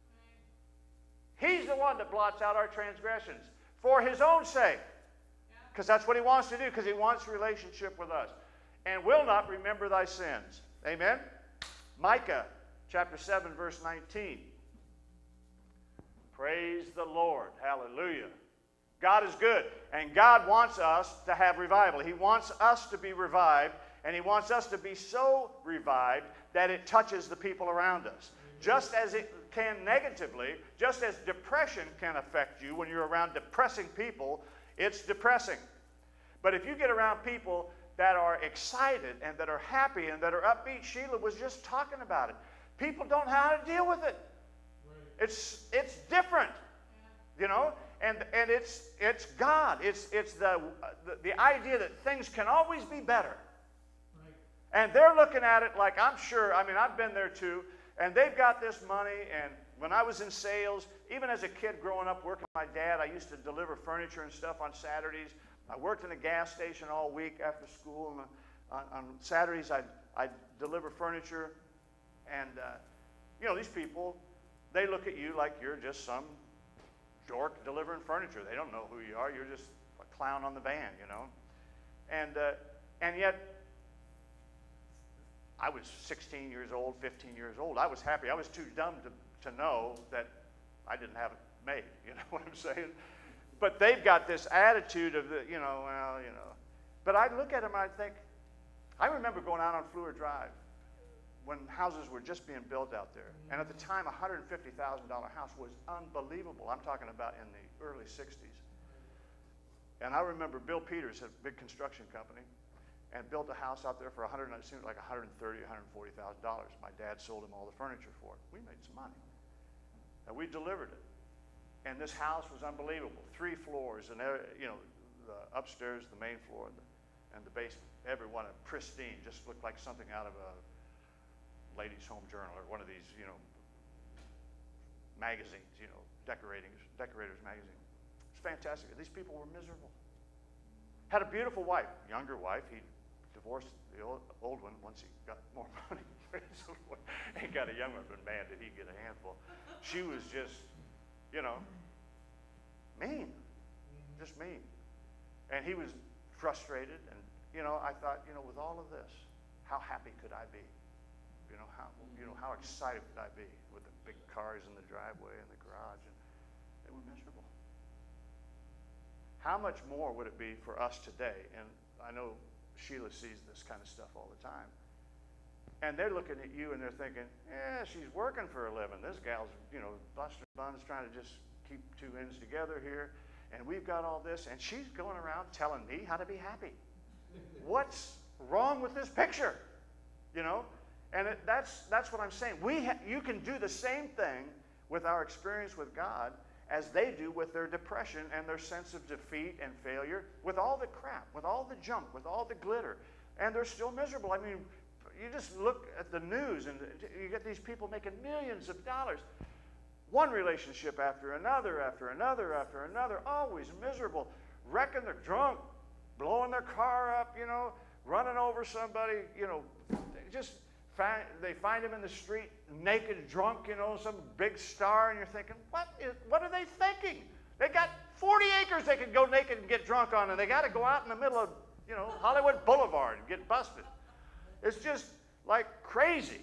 He's the one that blots out our transgressions for his own sake, because that's what he wants to do, because he wants a relationship with us, and will not remember thy sins. Amen? Micah chapter seven, verse nineteen. Praise the Lord. Hallelujah. God is good, and God wants us to have revival. He wants us to be revived, and he wants us to be so revived that it touches the people around us. Just as it can negatively, just as depression can affect you when you're around depressing people, it's depressing. But if you get around people that are excited and that are happy and that are upbeat, Sheila was just talking about it. People don't know how to deal with it. It's, it's different, you know, and, and it's, it's God. It's, it's the, the, the idea that things can always be better. Right. And they're looking at it like, I'm sure, I mean, I've been there too, and they've got this money, and when I was in sales, even as a kid growing up working with my dad, I used to deliver furniture and stuff on Saturdays. I worked in a gas station all week after school, and on, on Saturdays I'd, I'd deliver furniture, and, uh, you know, these people, they look at you like you're just some dork delivering furniture. They don't know who you are. You're just a clown on the van, you know. And, uh, and yet, I was sixteen years old, fifteen years old. I was happy. I was too dumb to, to know that I didn't have it made, you know what I'm saying? But they've got this attitude of, the, you know, well, you know. But I look at them and I think, I remember going out on Fleur Drive when houses were just being built out there. And at the time, a one hundred fifty thousand dollar house was unbelievable. I'm talking about in the early sixties. And I remember Bill Peters had a big construction company and built a house out there for one hundred, it seemed like one hundred thirty thousand dollars, one hundred forty thousand dollars. My dad sold him all the furniture for it. We made some money. And we delivered it. And this house was unbelievable. Three floors, and you know, the upstairs, the main floor, and the, and the basement. Every one of them pristine, just looked like something out of a Ladies' Home Journal or one of these, you know, magazines, you know, decorating, decorators magazine. It's fantastic. These people were miserable. Had a beautiful wife, younger wife. He divorced the old, old one once he got more money. He got a young one, but man, did he get a handful. She was just, you know, mean, just mean. And he was frustrated, and, you know, I thought, you know, with all of this, how happy could I be? You know, how, you know, how excited would I be with the big cars in the driveway and the garage? And they were miserable. How much more would it be for us today? And I know Sheila sees this kind of stuff all the time. And they're looking at you and they're thinking, yeah, she's working for a living. This gal's, you know, busting buns trying to just keep two ends together here. And we've got all this. And she's going around telling me how to be happy. What's wrong with this picture? You know? And it, that's, that's what I'm saying. We ha you can do the same thing with our experience with God as they do with their depression and their sense of defeat and failure, with all the crap, with all the junk, with all the glitter. And they're still miserable. I mean, you just look at the news and you get these people making millions of dollars. One relationship after another, after another, after another, always miserable, wrecking, they're drunk, blowing their car up, you know, running over somebody, you know, they just find, they find him in the street, naked, drunk, you know, some big star, and you're thinking, what is, what are they thinking? They got forty acres they could go naked and get drunk on, and they got to go out in the middle of, you know, Hollywood Boulevard and get busted. It's just like crazy.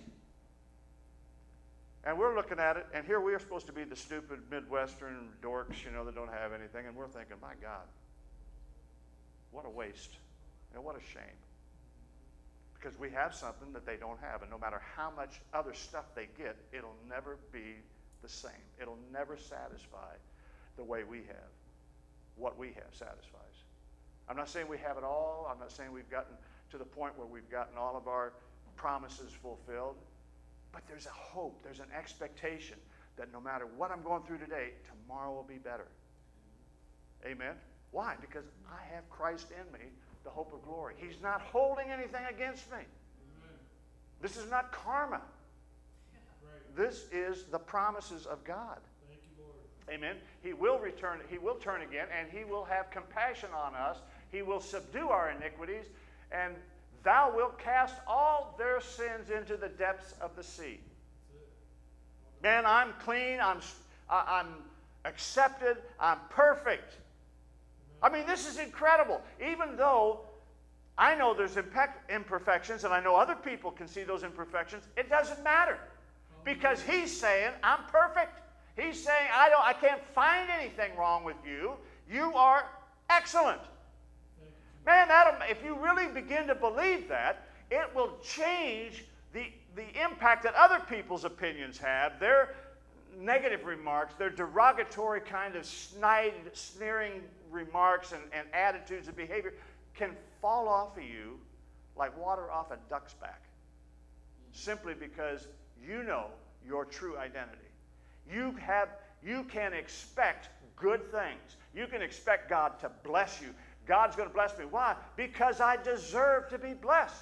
And we're looking at it, and here we are supposed to be the stupid Midwestern dorks, you know, that don't have anything, and we're thinking, my God, what a waste, and what a shame. Because we have something that they don't have, and no matter how much other stuff they get, it'll never be the same. It'll never satisfy the way we have. What we have satisfies. I'm not saying we have it all. I'm not saying we've gotten to the point where we've gotten all of our promises fulfilled. But there's a hope, there's an expectation that no matter what I'm going through today, tomorrow will be better. Amen? Why? Because I have Christ in me, the hope of glory. He's not holding anything against me. Amen. This is not karma. Right. This is the promises of God. Thank you, Lord. Amen? He will return, He will turn again, and He will have compassion on us. He will subdue our iniquities, and thou wilt cast all their sins into the depths of the sea. Man, I'm clean, I'm, I'm accepted, I'm perfect. I mean, this is incredible. Even though I know there's imperfections, and I know other people can see those imperfections, it doesn't matter. Because He's saying, I'm perfect. He's saying, I, don't, I can't find anything wrong with you. You are excellent. Man, that'll, if you really begin to believe that, it will change the, the impact that other people's opinions have, their negative remarks, their derogatory kind of snide, sneering remarks and, and attitudes and behavior can fall off of you like water off a duck's back. Simply because you know your true identity. You, have, you can expect good things. You can expect God to bless you. God's going to bless me. Why? Because I deserve to be blessed.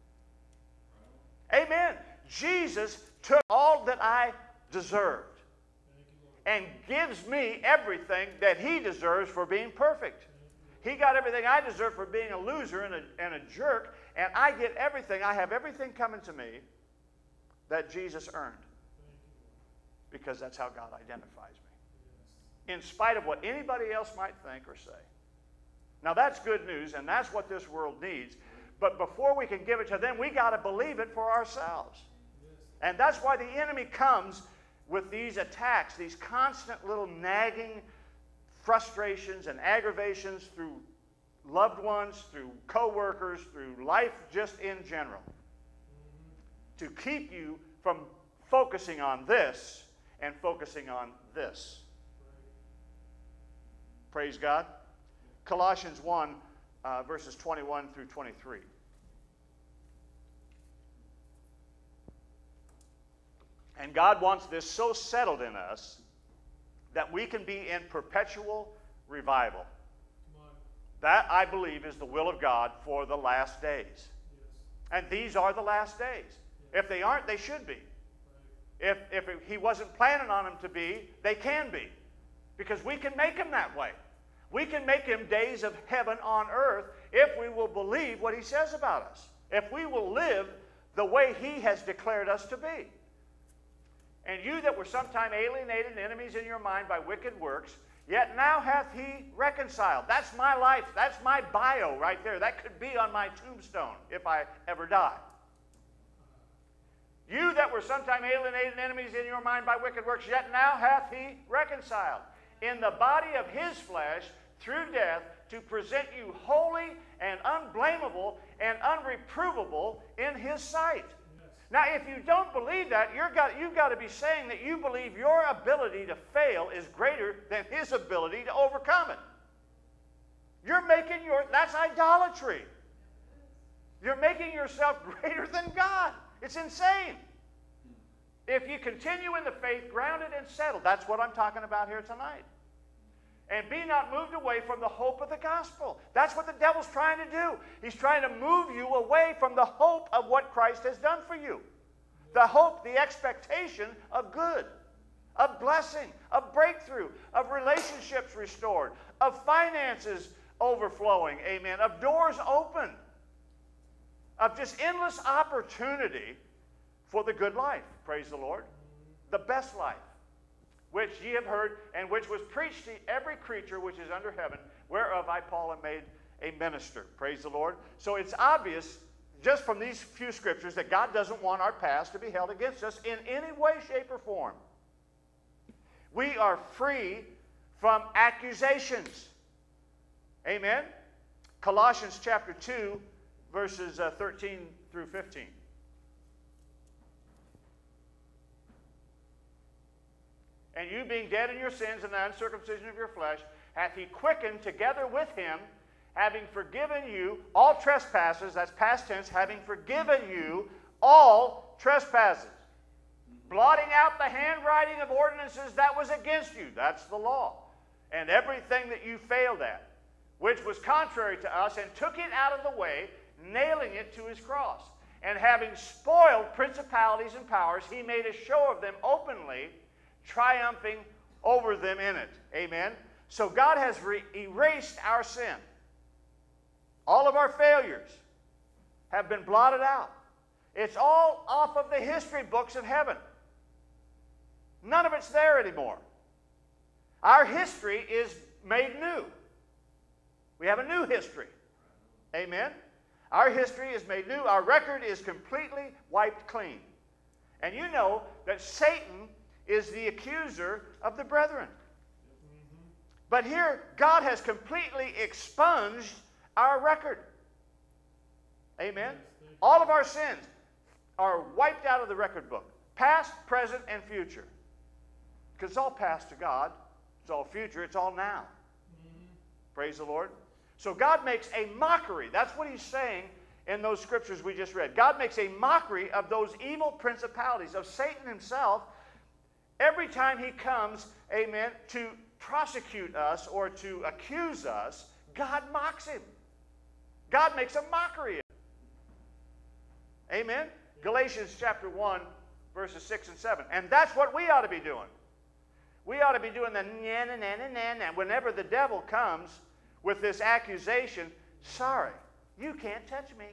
Amen. Jesus took all that I deserved and gives me everything that He deserves for being perfect. He got everything I deserve for being a loser and a, and a jerk, and I get everything. I have everything coming to me that Jesus earned. Because that's how God identifies me. In spite of what anybody else might think or say. Now that's good news, and that's what this world needs. But before we can give it to them, we got to believe it for ourselves. And that's why the enemy comes with these attacks, these constant little nagging frustrations and aggravations through loved ones, through co-workers, through life just in general. To keep you from focusing on this and focusing on this. Praise God. Colossians one, uh, verses twenty-one through twenty-three. And God wants this so settled in us that we can be in perpetual revival. That, I believe, is the will of God for the last days. Yes. And these are the last days. Yes. If they aren't, they should be. Right. If, if He wasn't planning on them to be, they can be. Because we can make them that way. We can make them days of heaven on earth if we will believe what He says about us. If we will live the way He has declared us to be. And you that were sometime alienated and enemies in your mind by wicked works, yet now hath He reconciled. That's my life. That's my bio right there. That could be on my tombstone if I ever die. You that were sometime alienated and enemies in your mind by wicked works, yet now hath He reconciled in the body of His flesh through death to present you holy and unblameable and unreprovable in His sight. Yes. Now, if you don't believe that, you're got, you've got to be saying that you believe your ability to fail is greater than his ability to overcome it. You're making your, that's idolatry. You're making yourself greater than God. It's insane. If you continue in the faith, grounded and settled, that's what I'm talking about here tonight. And be not moved away from the hope of the gospel. That's what the devil's trying to do. He's trying to move you away from the hope of what Christ has done for you. The hope, the expectation of good, of blessing, of breakthrough, of relationships restored, of finances overflowing, amen, of doors open, of just endless opportunity for the good life, praise the Lord, the best life, which ye have heard, and which was preached to every creature which is under heaven, whereof I, Paul, am made a minister. Praise the Lord. So it's obvious, just from these few scriptures, that God doesn't want our past to be held against us in any way, shape, or form. We are free from accusations. Amen? Colossians chapter two, verses uh, thirteen through fifteen. And you being dead in your sins and the uncircumcision of your flesh, hath he quickened together with him, having forgiven you all trespasses, that's past tense, having forgiven you all trespasses, blotting out the handwriting of ordinances that was against you, that's the law, and everything that you failed at, which was contrary to us, and took it out of the way, nailing it to his cross. And having spoiled principalities and powers, he made a show of them openly, triumphing over them in it. Amen? So God has erased our sin. All of our failures have been blotted out. It's all off of the history books of heaven. None of it's there anymore. Our history is made new. We have a new history. Amen? Our history is made new. Our record is completely wiped clean. And you know that Satan is the accuser of the brethren. Mm-hmm. But here, God has completely expunged our record. Amen? All of our sins are wiped out of the record book. Past, present, and future. Because it's all past to God. It's all future. It's all now. Mm-hmm. Praise the Lord. So God makes a mockery. That's what he's saying in those scriptures we just read. God makes a mockery of those evil principalities, of Satan himself. Every time he comes, amen, to prosecute us or to accuse us, God mocks him. God makes a mockery of him. Amen? Galatians chapter one, verses six and seven. And that's what we ought to be doing. We ought to be doing the na na na na na. Whenever the devil comes with this accusation, sorry, you can't touch me.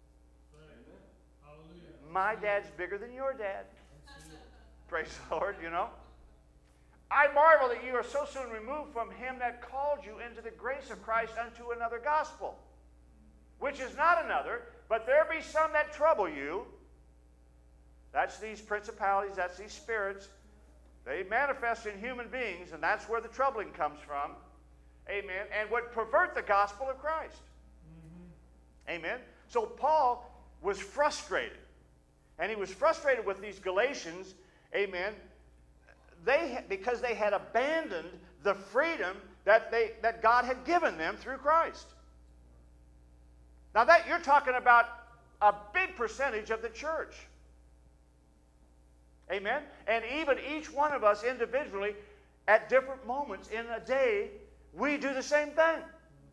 My dad's bigger than your dad. Praise the Lord, you know. I marvel that you are so soon removed from him that called you into the grace of Christ unto another gospel, which is not another, but there be some that trouble you. That's these principalities, that's these spirits. They manifest in human beings, and that's where the troubling comes from. Amen. And would pervert the gospel of Christ. Mm-hmm. Amen. So Paul was frustrated. And he was frustrated with these Galatians. Amen. They, because they had abandoned the freedom that, they, that God had given them through Christ. Now that you're talking about a big percentage of the church. Amen. And even each one of us individually at different moments in a day, we do the same thing.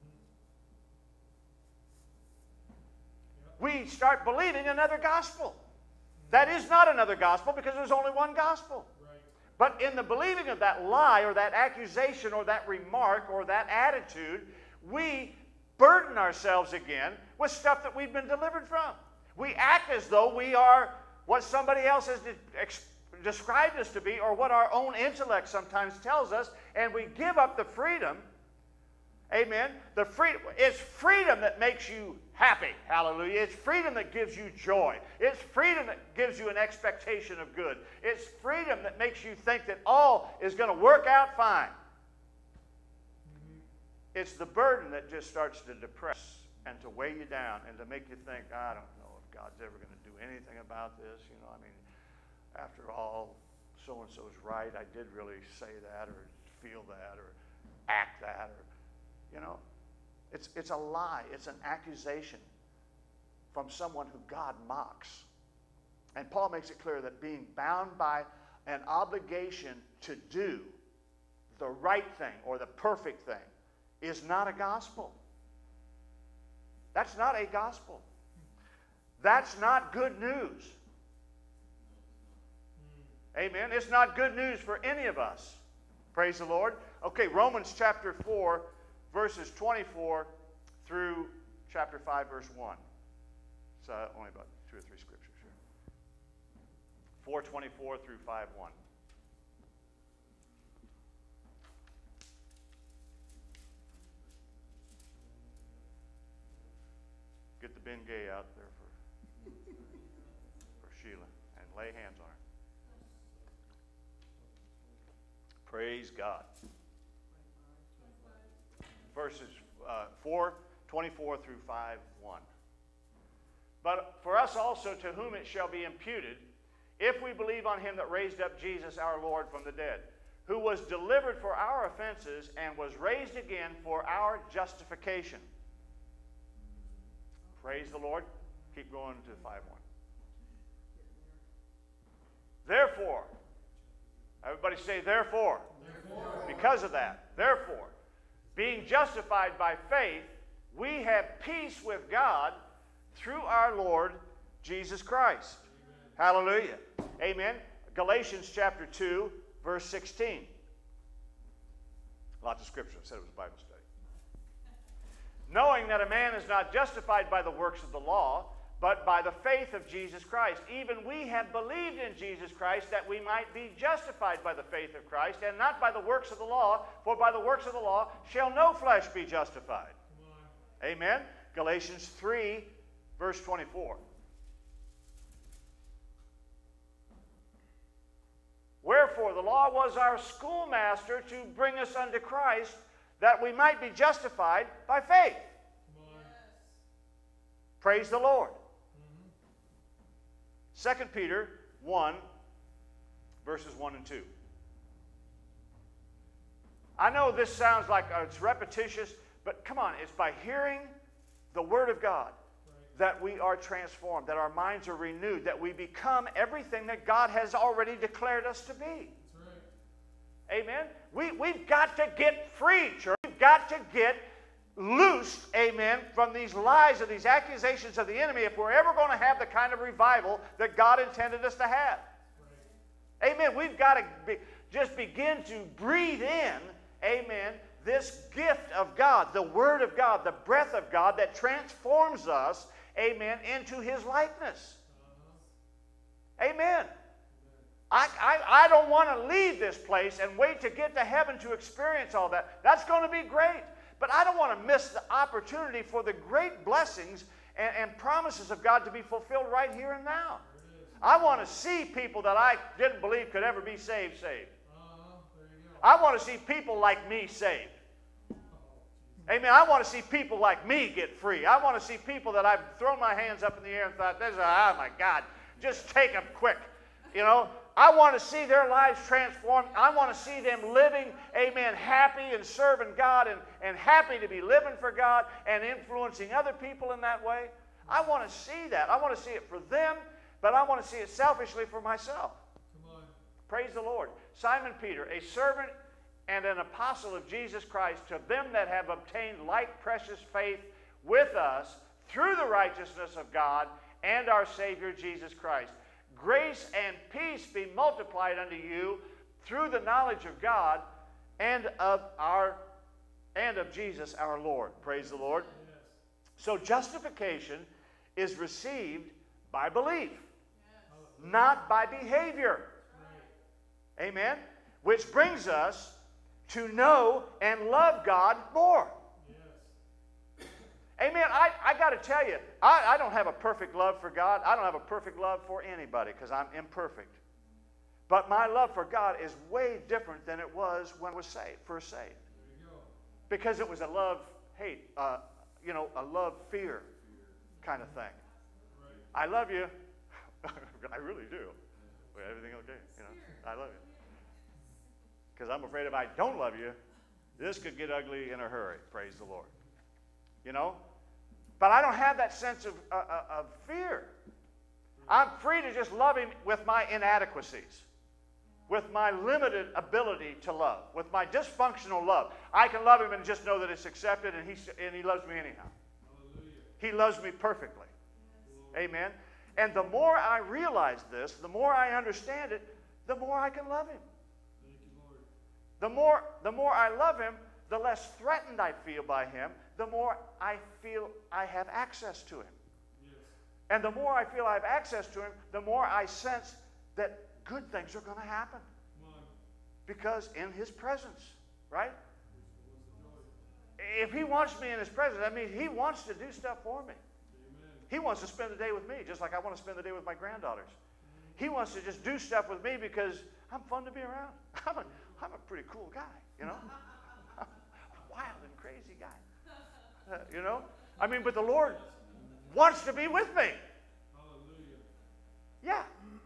We start believing another gospel. That is not another gospel because there's only one gospel. Right. But in the believing of that lie or that accusation or that remark or that attitude, we burden ourselves again with stuff that we've been delivered from. We act as though we are what somebody else has de- described us to be or what our own intellect sometimes tells us, and we give up the freedom. Amen. The freedom, it's freedom that makes you happy. Hallelujah. It's freedom that gives you joy. It's freedom that gives you an expectation of good. It's freedom that makes you think that all is going to work out fine. Mm-hmm. It's the burden that just starts to depress and to weigh you down and to make you think, I don't know if God's ever going to do anything about this. You know, I mean, after all, so-and-so's right. I did really say that or feel that or act that. Or, you know, it's, it's a lie. It's an accusation from someone who God mocks. And Paul makes it clear that being bound by an obligation to do the right thing or the perfect thing is not a gospel. That's not a gospel. That's not good news. Amen. It's not good news for any of us. Praise the Lord. Okay, Romans chapter four, verses twenty-four through chapter five, verse one. It's uh, only about two or three scriptures here. four twenty-four through five one. Get the Ben Gay out there for, for Sheila and lay hands on her. Praise God. Verses uh, four twenty-four through five one. But for us also, to whom it shall be imputed, if we believe on him that raised up Jesus our Lord from the dead, who was delivered for our offenses and was raised again for our justification. Praise the Lord. Keep going to five one. Therefore, everybody say therefore. Therefore. Because of that, therefore, being justified by faith, we have peace with God through our Lord Jesus Christ. Amen. Hallelujah. Amen. Galatians chapter two, verse sixteen. Lots of scripture. I said it was a Bible study. Knowing that a man is not justified by the works of the law, but by the faith of Jesus Christ. Even we have believed in Jesus Christ that we might be justified by the faith of Christ, and not by the works of the law, for by the works of the law shall no flesh be justified. Amen. Galatians three, verse twenty-four. Wherefore the law was our schoolmaster to bring us unto Christ, that we might be justified by faith. Praise the Lord. Mm-hmm. Second Peter one, verses one and two. I know this sounds like uh, it's repetitious, but come on, it's by hearing the Word of God right. that we are transformed, that our minds are renewed, that we become everything that God has already declared us to be. That's right. Amen? We, we've got to get free, church. We've got to get loosed, amen, from these lies and these accusations of the enemy if we're ever going to have the kind of revival that God intended us to have. Right. Amen. We've got to be, just begin to breathe in, amen, this gift of God, the Word of God, the breath of God that transforms us, amen, into His likeness. Uh-huh. Amen. I, I, I don't want to leave this place and wait to get to heaven to experience all that. That's going to be great. But I don't want to miss the opportunity for the great blessings and, and promises of God to be fulfilled right here and now. I want to see people that I didn't believe could ever be saved, saved. Uh-huh. There you go. I want to see people like me saved. Amen. I want to see people like me get free. I want to see people that I've thrown my hands up in the air and thought, "This is, oh my God, just take them quick." You know, I want to see their lives transformed. I want to see them living, amen, happy and serving God and, and happy to be living for God and influencing other people in that way. I want to see that. I want to see it for them, but I want to see it selfishly for myself. Come on. Praise the Lord. Simon Peter, a servant and an apostle of Jesus Christ, to them that have obtained like precious faith with us through the righteousness of God and our Savior Jesus Christ. Grace and peace be multiplied unto you through the knowledge of God and of our and of Jesus our Lord. Praise the Lord. Yes. So justification is received by belief, yes. not by behavior. Right. Amen. Which brings us to know and love God more. Amen. I, I got to tell you, I, I don't have a perfect love for God. I don't have a perfect love for anybody because I'm imperfect. But my love for God is way different than it was when I was saved, first saved. There you go. Because it was a love-hate, uh, you know, a love-fear kind of thing. Right. I love you. I really do. Well, everything okay? You know, I love you. Because I'm afraid if I don't love you, this could get ugly in a hurry. Praise the Lord. You know? But I don't have that sense of, uh, of fear. I'm free to just love him with my inadequacies, with my limited ability to love, with my dysfunctional love. I can love him and just know that it's accepted, and he, and he loves me anyhow. Hallelujah. He loves me perfectly. Yes. Amen. And the more I realize this, the more I understand it, the more I can love him. Thank you, Lord. The more, the more I love him, the less threatened I feel by him, the more I feel I have access to him. Yes. And the more I feel I have access to him, the more I sense that good things are going to happen. Because in his presence, right? If he wants me in his presence, that means he wants to do stuff for me. Amen. He wants to spend the day with me, just like I want to spend the day with my granddaughters. He wants to just do stuff with me because I'm fun to be around. I'm a, I'm a pretty cool guy, you know? I'm a wild and crazy guy. Uh, you know? I mean, but the Lord wants to be with me. Hallelujah. Yeah.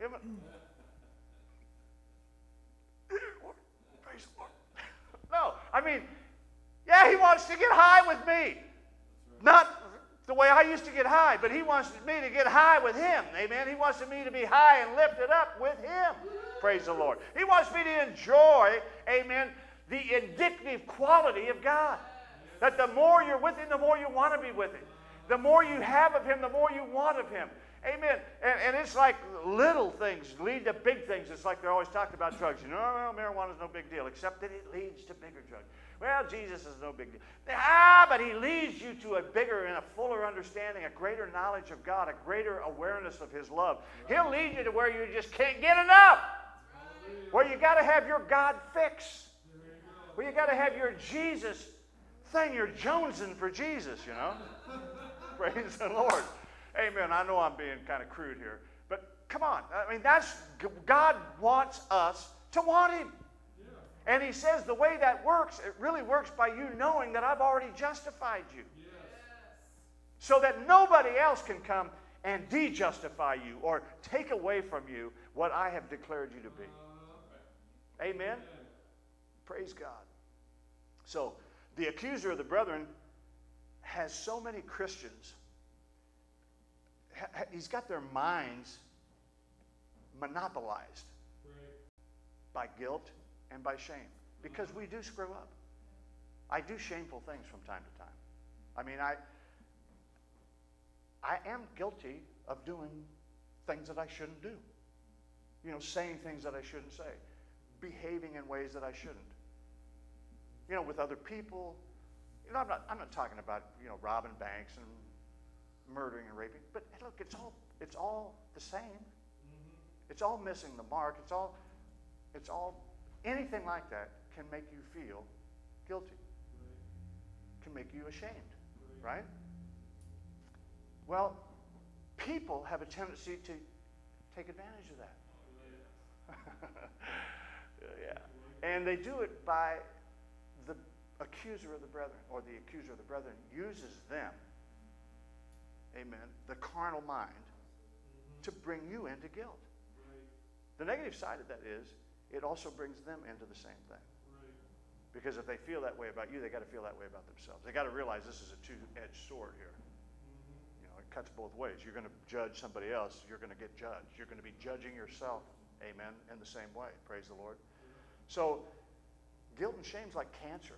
Praise the Lord. No, I mean, yeah, he wants to get high with me. Not the way I used to get high, but he wants me to get high with him. Amen. He wants me to be high and lifted up with him. Praise the Lord. He wants me to enjoy, amen, the indicative quality of God. That the more you're with him, the more you want to be with him. The more you have of him, the more you want of him. Amen. And, and it's like little things lead to big things. It's like they're always talking about drugs. You know, well, marijuana is no big deal, except that it leads to bigger drugs. Well, Jesus is no big deal. Ah, but he leads you to a bigger and a fuller understanding, a greater knowledge of God, a greater awareness of his love. He'll lead you to where you just can't get enough. Where you got to have your God fix. Where you got to have your Jesus thing. You're jonesing for Jesus, you know. Praise the Lord. Amen. I know I'm being kind of crude here, but come on. I mean, that's God wants us to want him. Yeah. And he says the way that works, it really works by you knowing that I've already justified you. Yes. So that nobody else can come and de-justify you or take away from you what I have declared you to be. Uh, Amen. Amen. Praise God. So, the accuser of the brethren has so many Christians. He's got their minds monopolized right. by guilt and by shame. Because we do screw up. I do shameful things from time to time. I mean, I, I am guilty of doing things that I shouldn't do. You know, saying things that I shouldn't say. Behaving in ways that I shouldn't. You know, with other people. You know, I'm not, I'm not talking about, you know, robbing banks and murdering and raping, but look, it's all it's all the same. Mm-hmm. It's all missing the mark. It's all it's all anything like that can make you feel guilty. Right. Can make you ashamed, right. right? Well, people have a tendency to take advantage of that. Yeah. And they do it by the accuser of the brethren, or the accuser of the brethren uses them. Amen. The carnal mind mm-hmm. to bring you into guilt. Right. The negative side of that is it also brings them into the same thing. Right. Because if they feel that way about you, they got to feel that way about themselves. They got to realize this is a two-edged sword here. Mm-hmm. You know, it cuts both ways. You're going to judge somebody else, you're going to get judged. You're going to be judging yourself. Amen. In the same way. Praise the Lord. Mm-hmm. So guilt and shame is like cancer.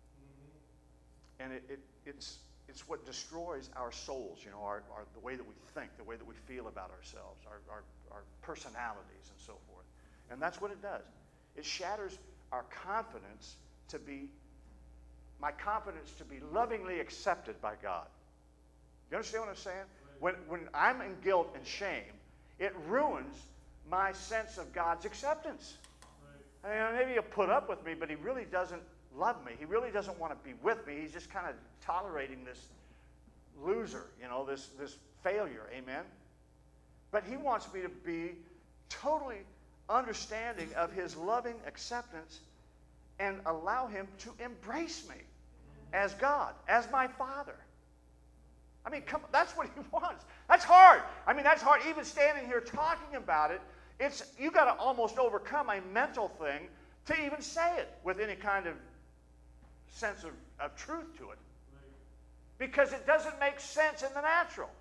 Mm-hmm. And it, it it's It's what destroys our souls, you know, our, our, the way that we think, the way that we feel about ourselves, our, our, our personalities and so forth. And that's what it does. It shatters our confidence to be, my confidence to be lovingly accepted by God. You understand what I'm saying? When, when I'm in guilt and shame, it ruins my sense of God's acceptance. Right. I mean, maybe he'll put up with me, but he really doesn't love me. He really doesn't want to be with me. He's just kind of tolerating this loser, you know, this, this failure. Amen? But he wants me to be totally understanding of his loving acceptance and allow him to embrace me as God, as my Father. I mean, come, that's what he wants. That's hard. I mean, that's hard. Even standing here talking about it, it's you got to almost overcome a mental thing to even say it with any kind of sense of, of truth to it. Because it doesn't make sense in the natural.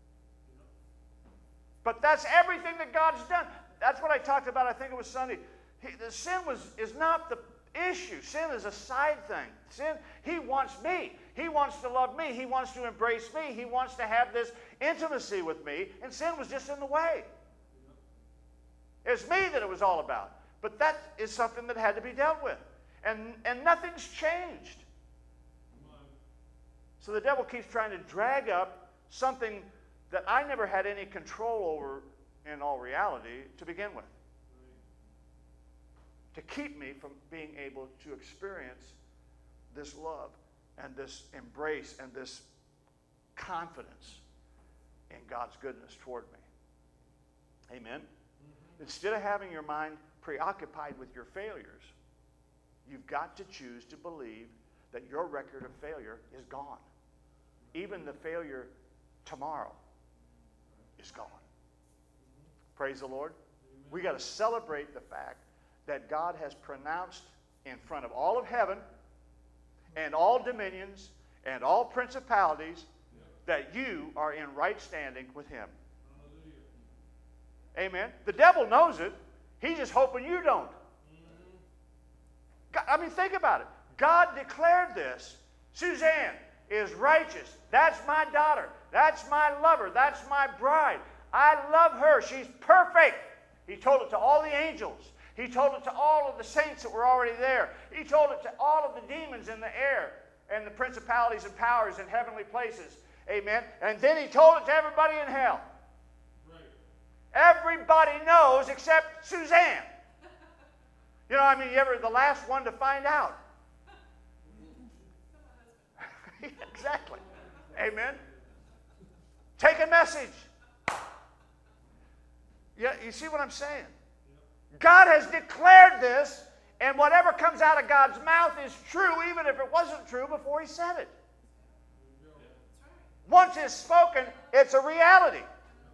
But that's everything that God's done. That's what I talked about, I think it was Sunday. He, the sin was, is not the issue. Sin is a side thing. Sin, he wants me. He wants to love me. He wants to embrace me. He wants to have this intimacy with me. And sin was just in the way. It's me that it was all about. But that is something that had to be dealt with. And, and nothing's changed. So the devil keeps trying to drag up something that I never had any control over in all reality to begin with. To keep me from being able to experience this love and this embrace and this confidence in God's goodness toward me. Amen? Mm-hmm. Instead of having your mind preoccupied with your failures, you've got to choose to believe that your record of failure is gone. Even the failure tomorrow is gone. Praise the Lord. We got to celebrate the fact that God has pronounced in front of all of heaven and all dominions and all principalities that you are in right standing with Him. Amen. The devil knows it. He's just hoping you don't. God, I mean, think about it. God declared this. Suzanne is righteous. That's my daughter. That's my lover. That's my bride. I love her. She's perfect. He told it to all the angels. He told it to all of the saints that were already there. He told it to all of the demons in the air and the principalities and powers in heavenly places. Amen. And then he told it to everybody in hell. Right. Everybody knows except Suzanne. You know, I mean, you ever the last one to find out. Exactly. Amen. Take a message. Yeah, you see what I'm saying? God has declared this, and whatever comes out of God's mouth is true, even if it wasn't true before He said it. Once it's spoken, it's a reality.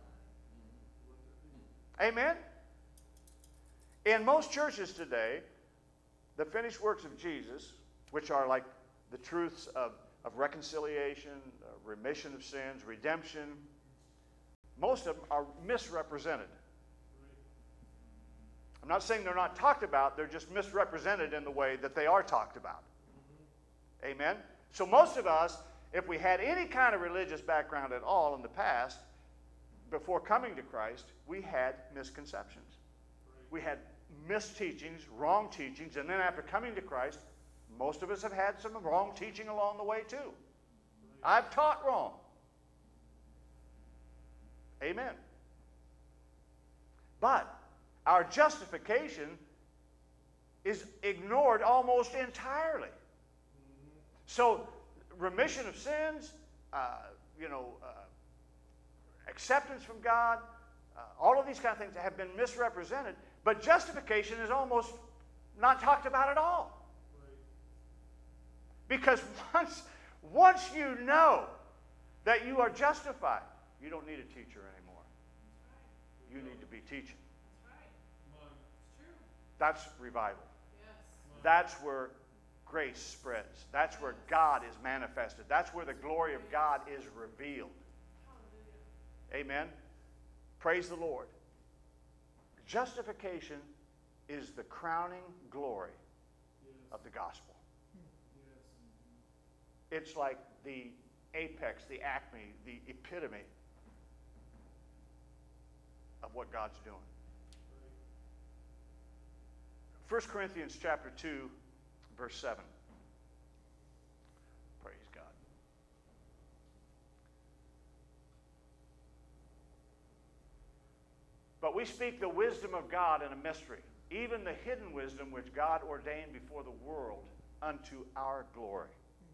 Amen? In most churches today, the finished works of Jesus, which are like the truths of, of reconciliation, uh, remission of sins, redemption, most of them are misrepresented. I'm not saying they're not talked about, they're just misrepresented in the way that they are talked about. Mm-hmm. Amen? So most of us, if we had any kind of religious background at all in the past, before coming to Christ, we had misconceptions. Right. We had misteachings, wrong teachings, and then after coming to Christ, most of us have had some wrong teaching along the way too. Right. I've taught wrong. Amen. But our justification is ignored almost entirely. Mm-hmm. So, remission of sins, uh, you know, uh, acceptance from God, uh, all of these kind of things have been misrepresented, but justification is almost not talked about at all. Right. Because once, once you know that you are justified, you don't need a teacher anymore. You need to be teaching. That's revival. Yes. That's where grace spreads. That's where God is manifested. That's where the glory of God is revealed. Hallelujah. Amen. Praise the Lord. Justification is the crowning glory yes. of the gospel. Yes. It's like the apex, the acme, the epitome of what God's doing. First Corinthians chapter two, verse seven. Praise God. But we speak the wisdom of God in a mystery, even the hidden wisdom which God ordained before the world unto our glory.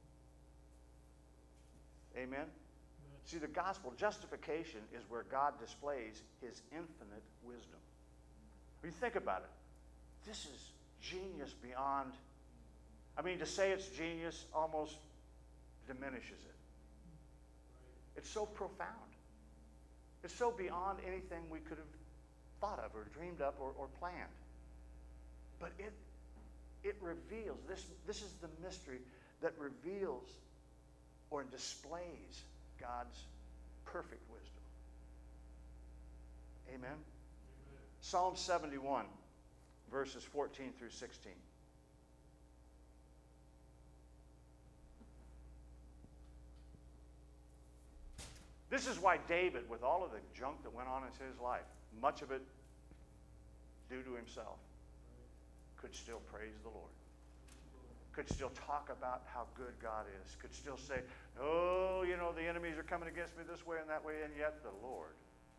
Amen? See, the gospel justification is where God displays His infinite wisdom. When you think about it, this is genius beyond, I mean, to say it's genius almost diminishes it. It's so profound. It's so beyond anything we could have thought of or dreamed up or, or planned. But it, it reveals, this, this is the mystery that reveals or displays God's perfect wisdom. Amen? Amen. Psalm seventy-one, verses fourteen through sixteen. This is why David, with all of the junk that went on in his life, much of it due to himself, could still praise the Lord. Could still talk about how good God is. Could still say, oh, you know, the enemies are coming against me this way and that way, and yet the Lord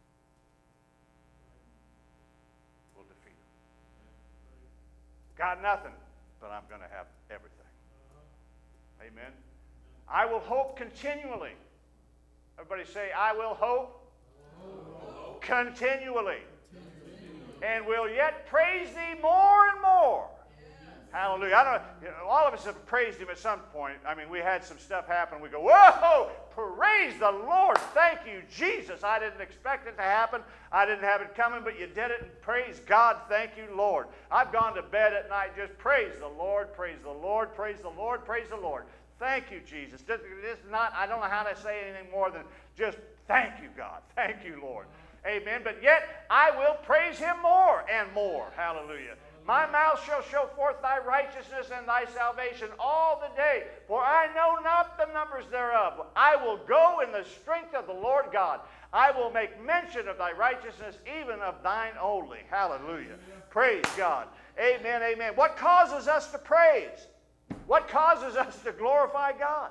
will defeat them. Got nothing, but I'm going to have everything. Amen. I will hope continually. Everybody say, I will hope, I will hope. Continually. Continually. And will yet praise thee more and more. Yes. Hallelujah. I don't, you know, all of us have praised him at some point. I mean, we had some stuff happen. We go, whoa, praise the Lord. Thank you, Jesus. I didn't expect it to happen. I didn't have it coming, but you did it. And praise God. Thank you, Lord. I've gone to bed at night just praise the Lord, praise the Lord, praise the Lord, praise the Lord. Thank you, Jesus. This is not, I don't know how to say anything more than just thank you, God. Thank you, Lord. Amen. But yet I will praise him more and more. Hallelujah. My mouth shall show forth thy righteousness and thy salvation all the day, for I know not the numbers thereof. I will go in the strength of the Lord God. I will make mention of thy righteousness, even of thine only. Hallelujah. Praise God. Amen, amen. What causes us to praise? What causes us to glorify God?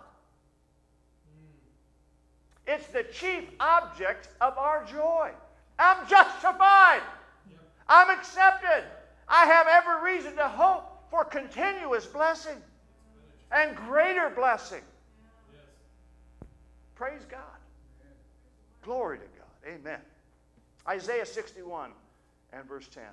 It's the chief object of our joy. I'm justified. I'm accepted. I have every reason to hope for continuous blessing and greater blessing. Praise God. Glory to God. Amen. Isaiah sixty-one and verse ten.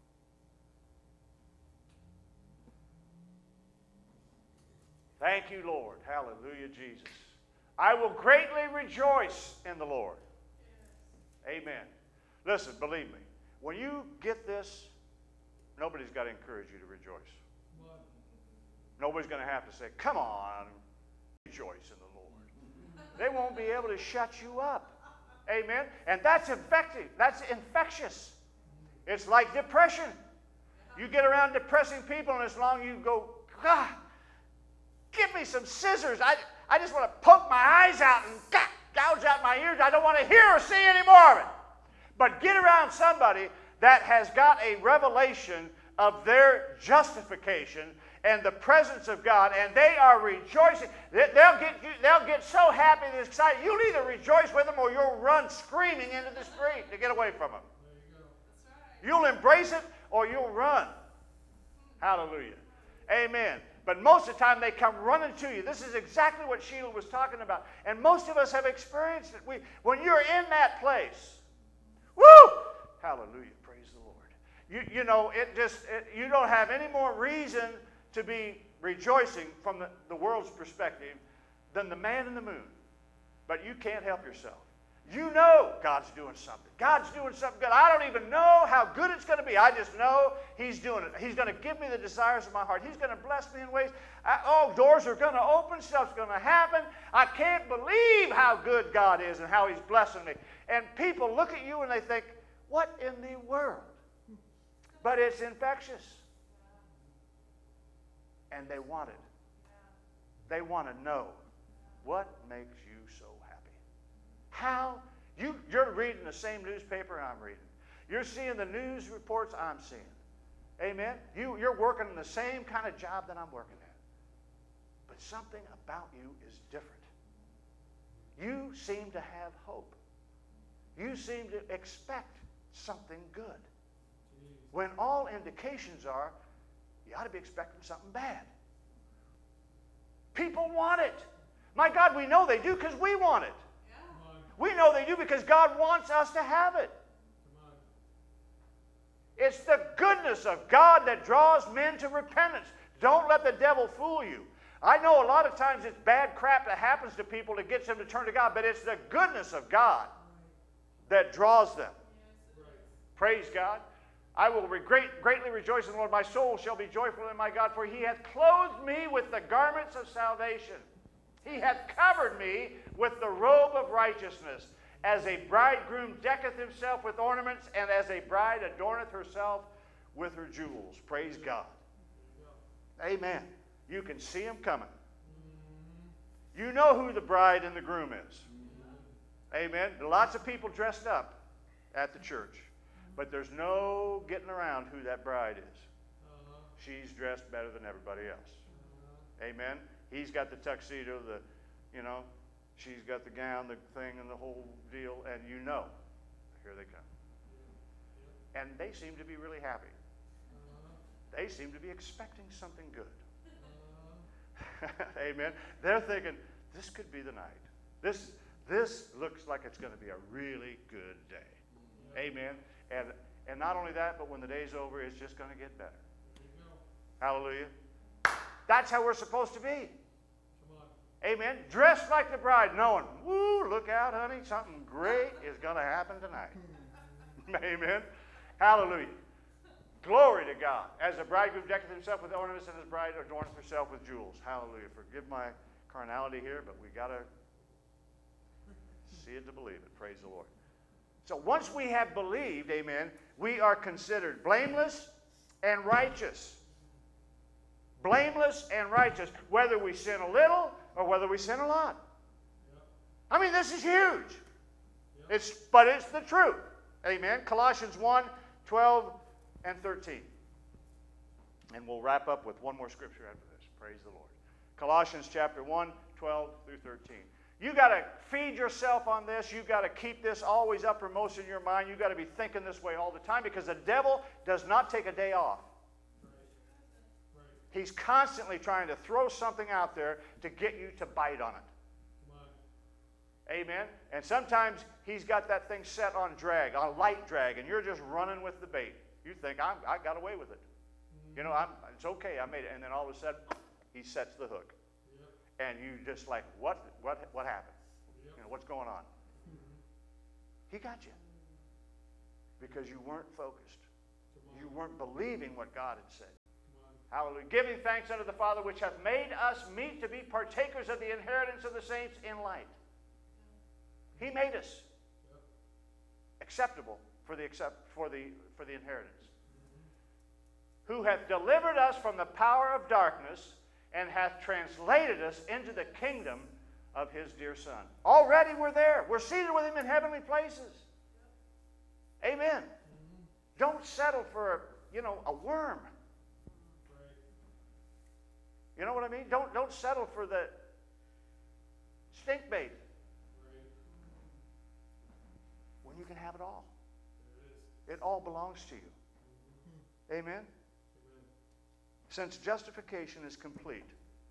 Thank you, Lord. Hallelujah, Jesus. I will greatly rejoice in the Lord. Amen. Listen, believe me, when you get this, nobody's got to encourage you to rejoice. Nobody's going to have to say, come on, rejoice in the Lord. They won't be able to shut you up. Amen. And that's effective. That's infectious. It's like depression. You get around depressing people, and as long as you go, God, give me some scissors. I, I just want to poke my eyes out and gouge out my ears. I don't want to hear or see any more of it. But get around somebody that has got a revelation of their justification and the presence of God, and they are rejoicing. They'll get, they'll get so happy and excited. You'll either rejoice with them or you'll run screaming into the street to get away from them. There you go. That's right. You'll embrace it or you'll run. Hallelujah. Amen. But most of the time they come running to you. This is exactly what Sheila was talking about. And most of us have experienced it. We, when you're in that place, woo! Hallelujah. Praise the Lord. You, you know, it just, it, you don't have any more reason to be rejoicing from the, the world's perspective than the man in the moon. But you can't help yourself. You know God's doing something. God's doing something good. I don't even know how good it's going to be. I just know he's doing it. He's going to give me the desires of my heart. He's going to bless me in ways. I, oh, doors are going to open. Stuff's going to happen. I can't believe how good God is and how he's blessing me. And people look at you and they think, what in the world? But it's infectious. And they want it. They want to know what makes you so happy. How? You, you're reading the same newspaper I'm reading. You're seeing the news reports I'm seeing. Amen? You, you're working in the same kind of job that I'm working at. But something about you is different. You seem to have hope. You seem to expect something good. When all indications are, you ought to be expecting something bad. People want it. My God, we know they do because we want it. We know they do because God wants us to have it. It's the goodness of God that draws men to repentance. Don't let the devil fool you. I know a lot of times it's bad crap that happens to people that gets them to turn to God, but it's the goodness of God that draws them. Praise God. I will re great, greatly rejoice in the Lord. My soul shall be joyful in my God, for he hath clothed me with the garments of salvation. He hath covered me with the robe of righteousness. As a bridegroom decketh himself with ornaments, and as a bride adorneth herself with her jewels. Praise God. Amen. You can see them coming. You know who the bride and the groom is. Amen. There are lots of people dressed up at the church, but there's no getting around who that bride is. She's dressed better than everybody else. Amen. He's got the tuxedo, the, you know, she's got the gown, the thing, and the whole deal, and you know, here they come. And they seem to be really happy. They seem to be expecting something good. Amen. They're thinking, this could be the night. This, this looks like it's going to be a really good day. Amen. And, and not only that, but when the day's over, it's just going to get better. Hallelujah. That's how we're supposed to be. Amen. Dressed like the bride, knowing, woo, look out, honey, something great is going to happen tonight. Amen. Hallelujah. Glory to God. As the bridegroom decketh himself with ornaments, and his bride adorneth herself with jewels. Hallelujah. Forgive my carnality here, but we got to see it to believe it. Praise the Lord. So once we have believed, amen, we are considered blameless and righteous. Blameless and righteous, whether we sin a little or whether we sin a lot. I mean, this is huge. It's, but it's the truth. Amen. Colossians one, twelve, and thirteen. And we'll wrap up with one more scripture after this. Praise the Lord. Colossians chapter one, twelve through thirteen. You got to feed yourself on this. You got to keep this always uppermost in your mind. You got to be thinking this way all the time, because the devil does not take a day off. He's constantly trying to throw something out there to get you to bite on it. Amen. And sometimes he's got that thing set on drag, on light drag, and you're just running with the bait. You think, I'm, I got away with it. You know, I'm, it's okay, I made it. And then all of a sudden, he sets the hook. And you just like, what, what, what happened? You know, what's going on? He got you. Because you weren't focused. You weren't believing what God had said. Hallelujah. Giving thanks unto the Father, which hath made us meet to be partakers of the inheritance of the saints in light. He made us acceptable for the, accept, for the, for the inheritance. Who hath delivered us from the power of darkness, and hath translated us into the kingdom of his dear Son. Already we're there. We're seated with him in heavenly places. Amen. Don't settle for, you know, a worm. You know what I mean? Don't, don't settle for the stink bait. When you can have it all. It all belongs to you. Amen? Since justification is complete,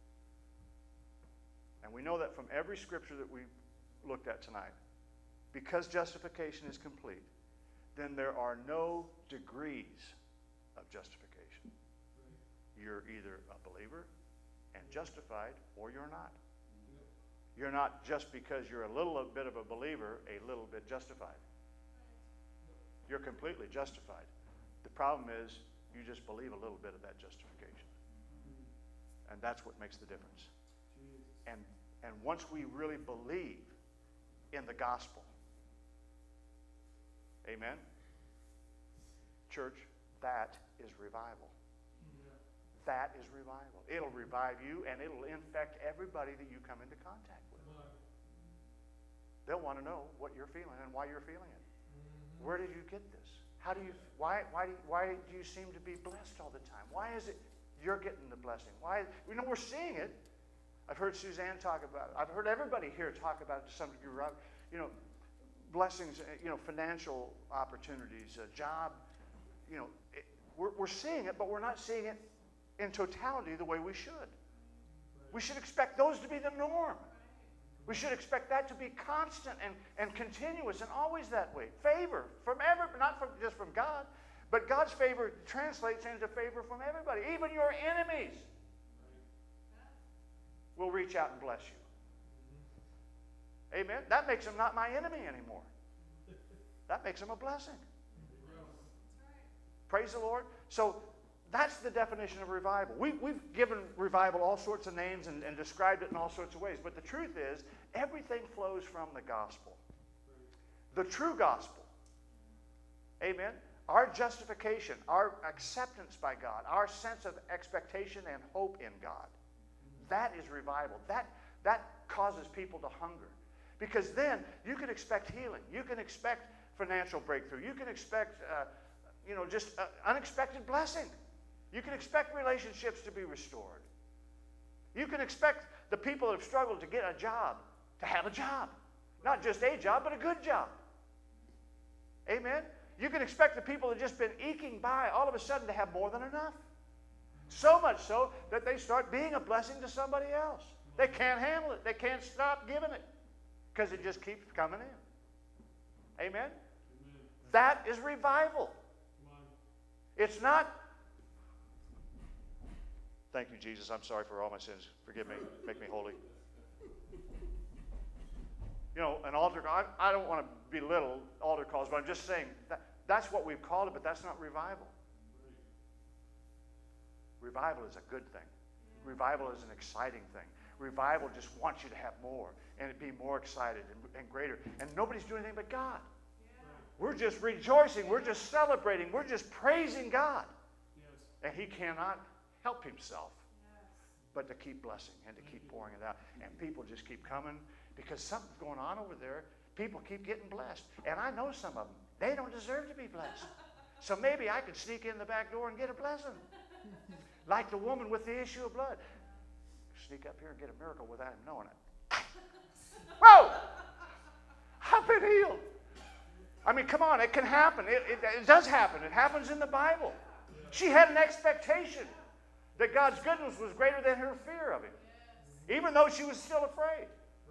and we know that from every scripture that we looked at tonight, because justification is complete, then there are no degrees of justification. You're either a believer and justified, or you're not. You're not just because you're a little bit of a believer, a little bit justified. You're completely justified. The problem is you just believe a little bit of that justification. And that's what makes the difference. And, and once we really believe in the gospel, amen, church, that is revival. That is revival. It'll revive you, and it'll infect everybody that you come into contact with. They'll want to know what you're feeling and why you're feeling it. Where did you get this? How do you, why, why, do you, why do you seem to be blessed all the time? Why is it you're getting the blessing? Why? You know, we're seeing it. I've heard Suzanne talk about it. I've heard everybody here talk about it to some degree. You know, blessings, you know, financial opportunities, a job. You know, it, we're, we're seeing it, but we're not seeing it in totality the way we should. We should expect those to be the norm. We should expect that to be constant and, and continuous and always that way. Favor from every, not from, just from God, but God's favor translates into favor from everybody, even your enemies. will reach out and bless you. Amen? That makes them not my enemy anymore. That makes them a blessing. Praise the Lord. So that's the definition of revival. We, we've given revival all sorts of names and, and described it in all sorts of ways. But the truth is, everything flows from the gospel. The true gospel. Amen? Our justification, our acceptance by God, our sense of expectation and hope in God. That is revival. That, that causes people to hunger. Because then you can expect healing. You can expect financial breakthrough. You can expect, uh, you know, just uh, unexpected blessing. You can expect relationships to be restored. You can expect the people that have struggled to get a job to have a job. Not just a job, but a good job. Amen? You can expect the people that have just been eking by all of a sudden to have more than enough. So much so that they start being a blessing to somebody else. They can't handle it. They can't stop giving it because it just keeps coming in. Amen? Amen. That is revival. It's not, thank you, Jesus. I'm sorry for all my sins. Forgive me. Make me holy. You know, an altar call, I, I don't want to belittle altar calls, but I'm just saying that that's what we've called it, but that's not revival. Revival is a good thing. Revival is an exciting thing. Revival just wants you to have more and be more excited and, and greater. And nobody's doing anything but God. We're just rejoicing. We're just celebrating. We're just praising God. And He cannot help Himself but to keep blessing and to keep pouring it out. And people just keep coming because something's going on over there. People keep getting blessed. And I know some of them. They don't deserve to be blessed. So maybe I could sneak in the back door and get a blessing. Like the woman with the issue of blood. Sneak up here and get a miracle without him knowing it. Whoa! I've been healed. I mean, come on, it can happen. It, it, it does happen. It happens in the Bible. She had an expectation that God's goodness was greater than her fear of Him. Even though she was still afraid.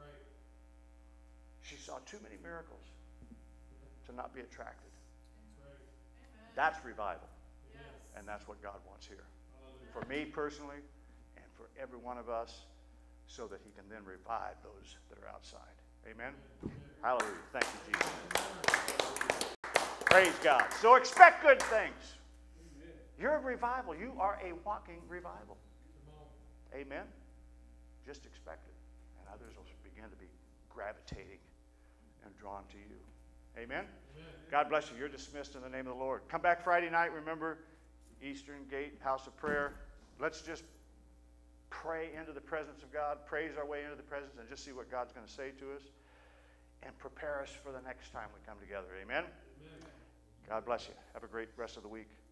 She saw too many miracles to not be attracted. That's revival. And that's what God wants here. For me personally, and for every one of us, so that He can then revive those that are outside. Amen? Hallelujah. Thank you, Jesus. Praise God. So expect good things. You're a revival. You are a walking revival. Amen? Just expect it. And others will begin to be gravitating and drawn to you. Amen? Amen? God bless you. You're dismissed in the name of the Lord. Come back Friday night. Remember, Eastern Gate, House of Prayer. Let's just pray into the presence of God, praise our way into the presence, and just see what God's going to say to us, and prepare us for the next time we come together. Amen? Amen. God bless you. Have a great rest of the week.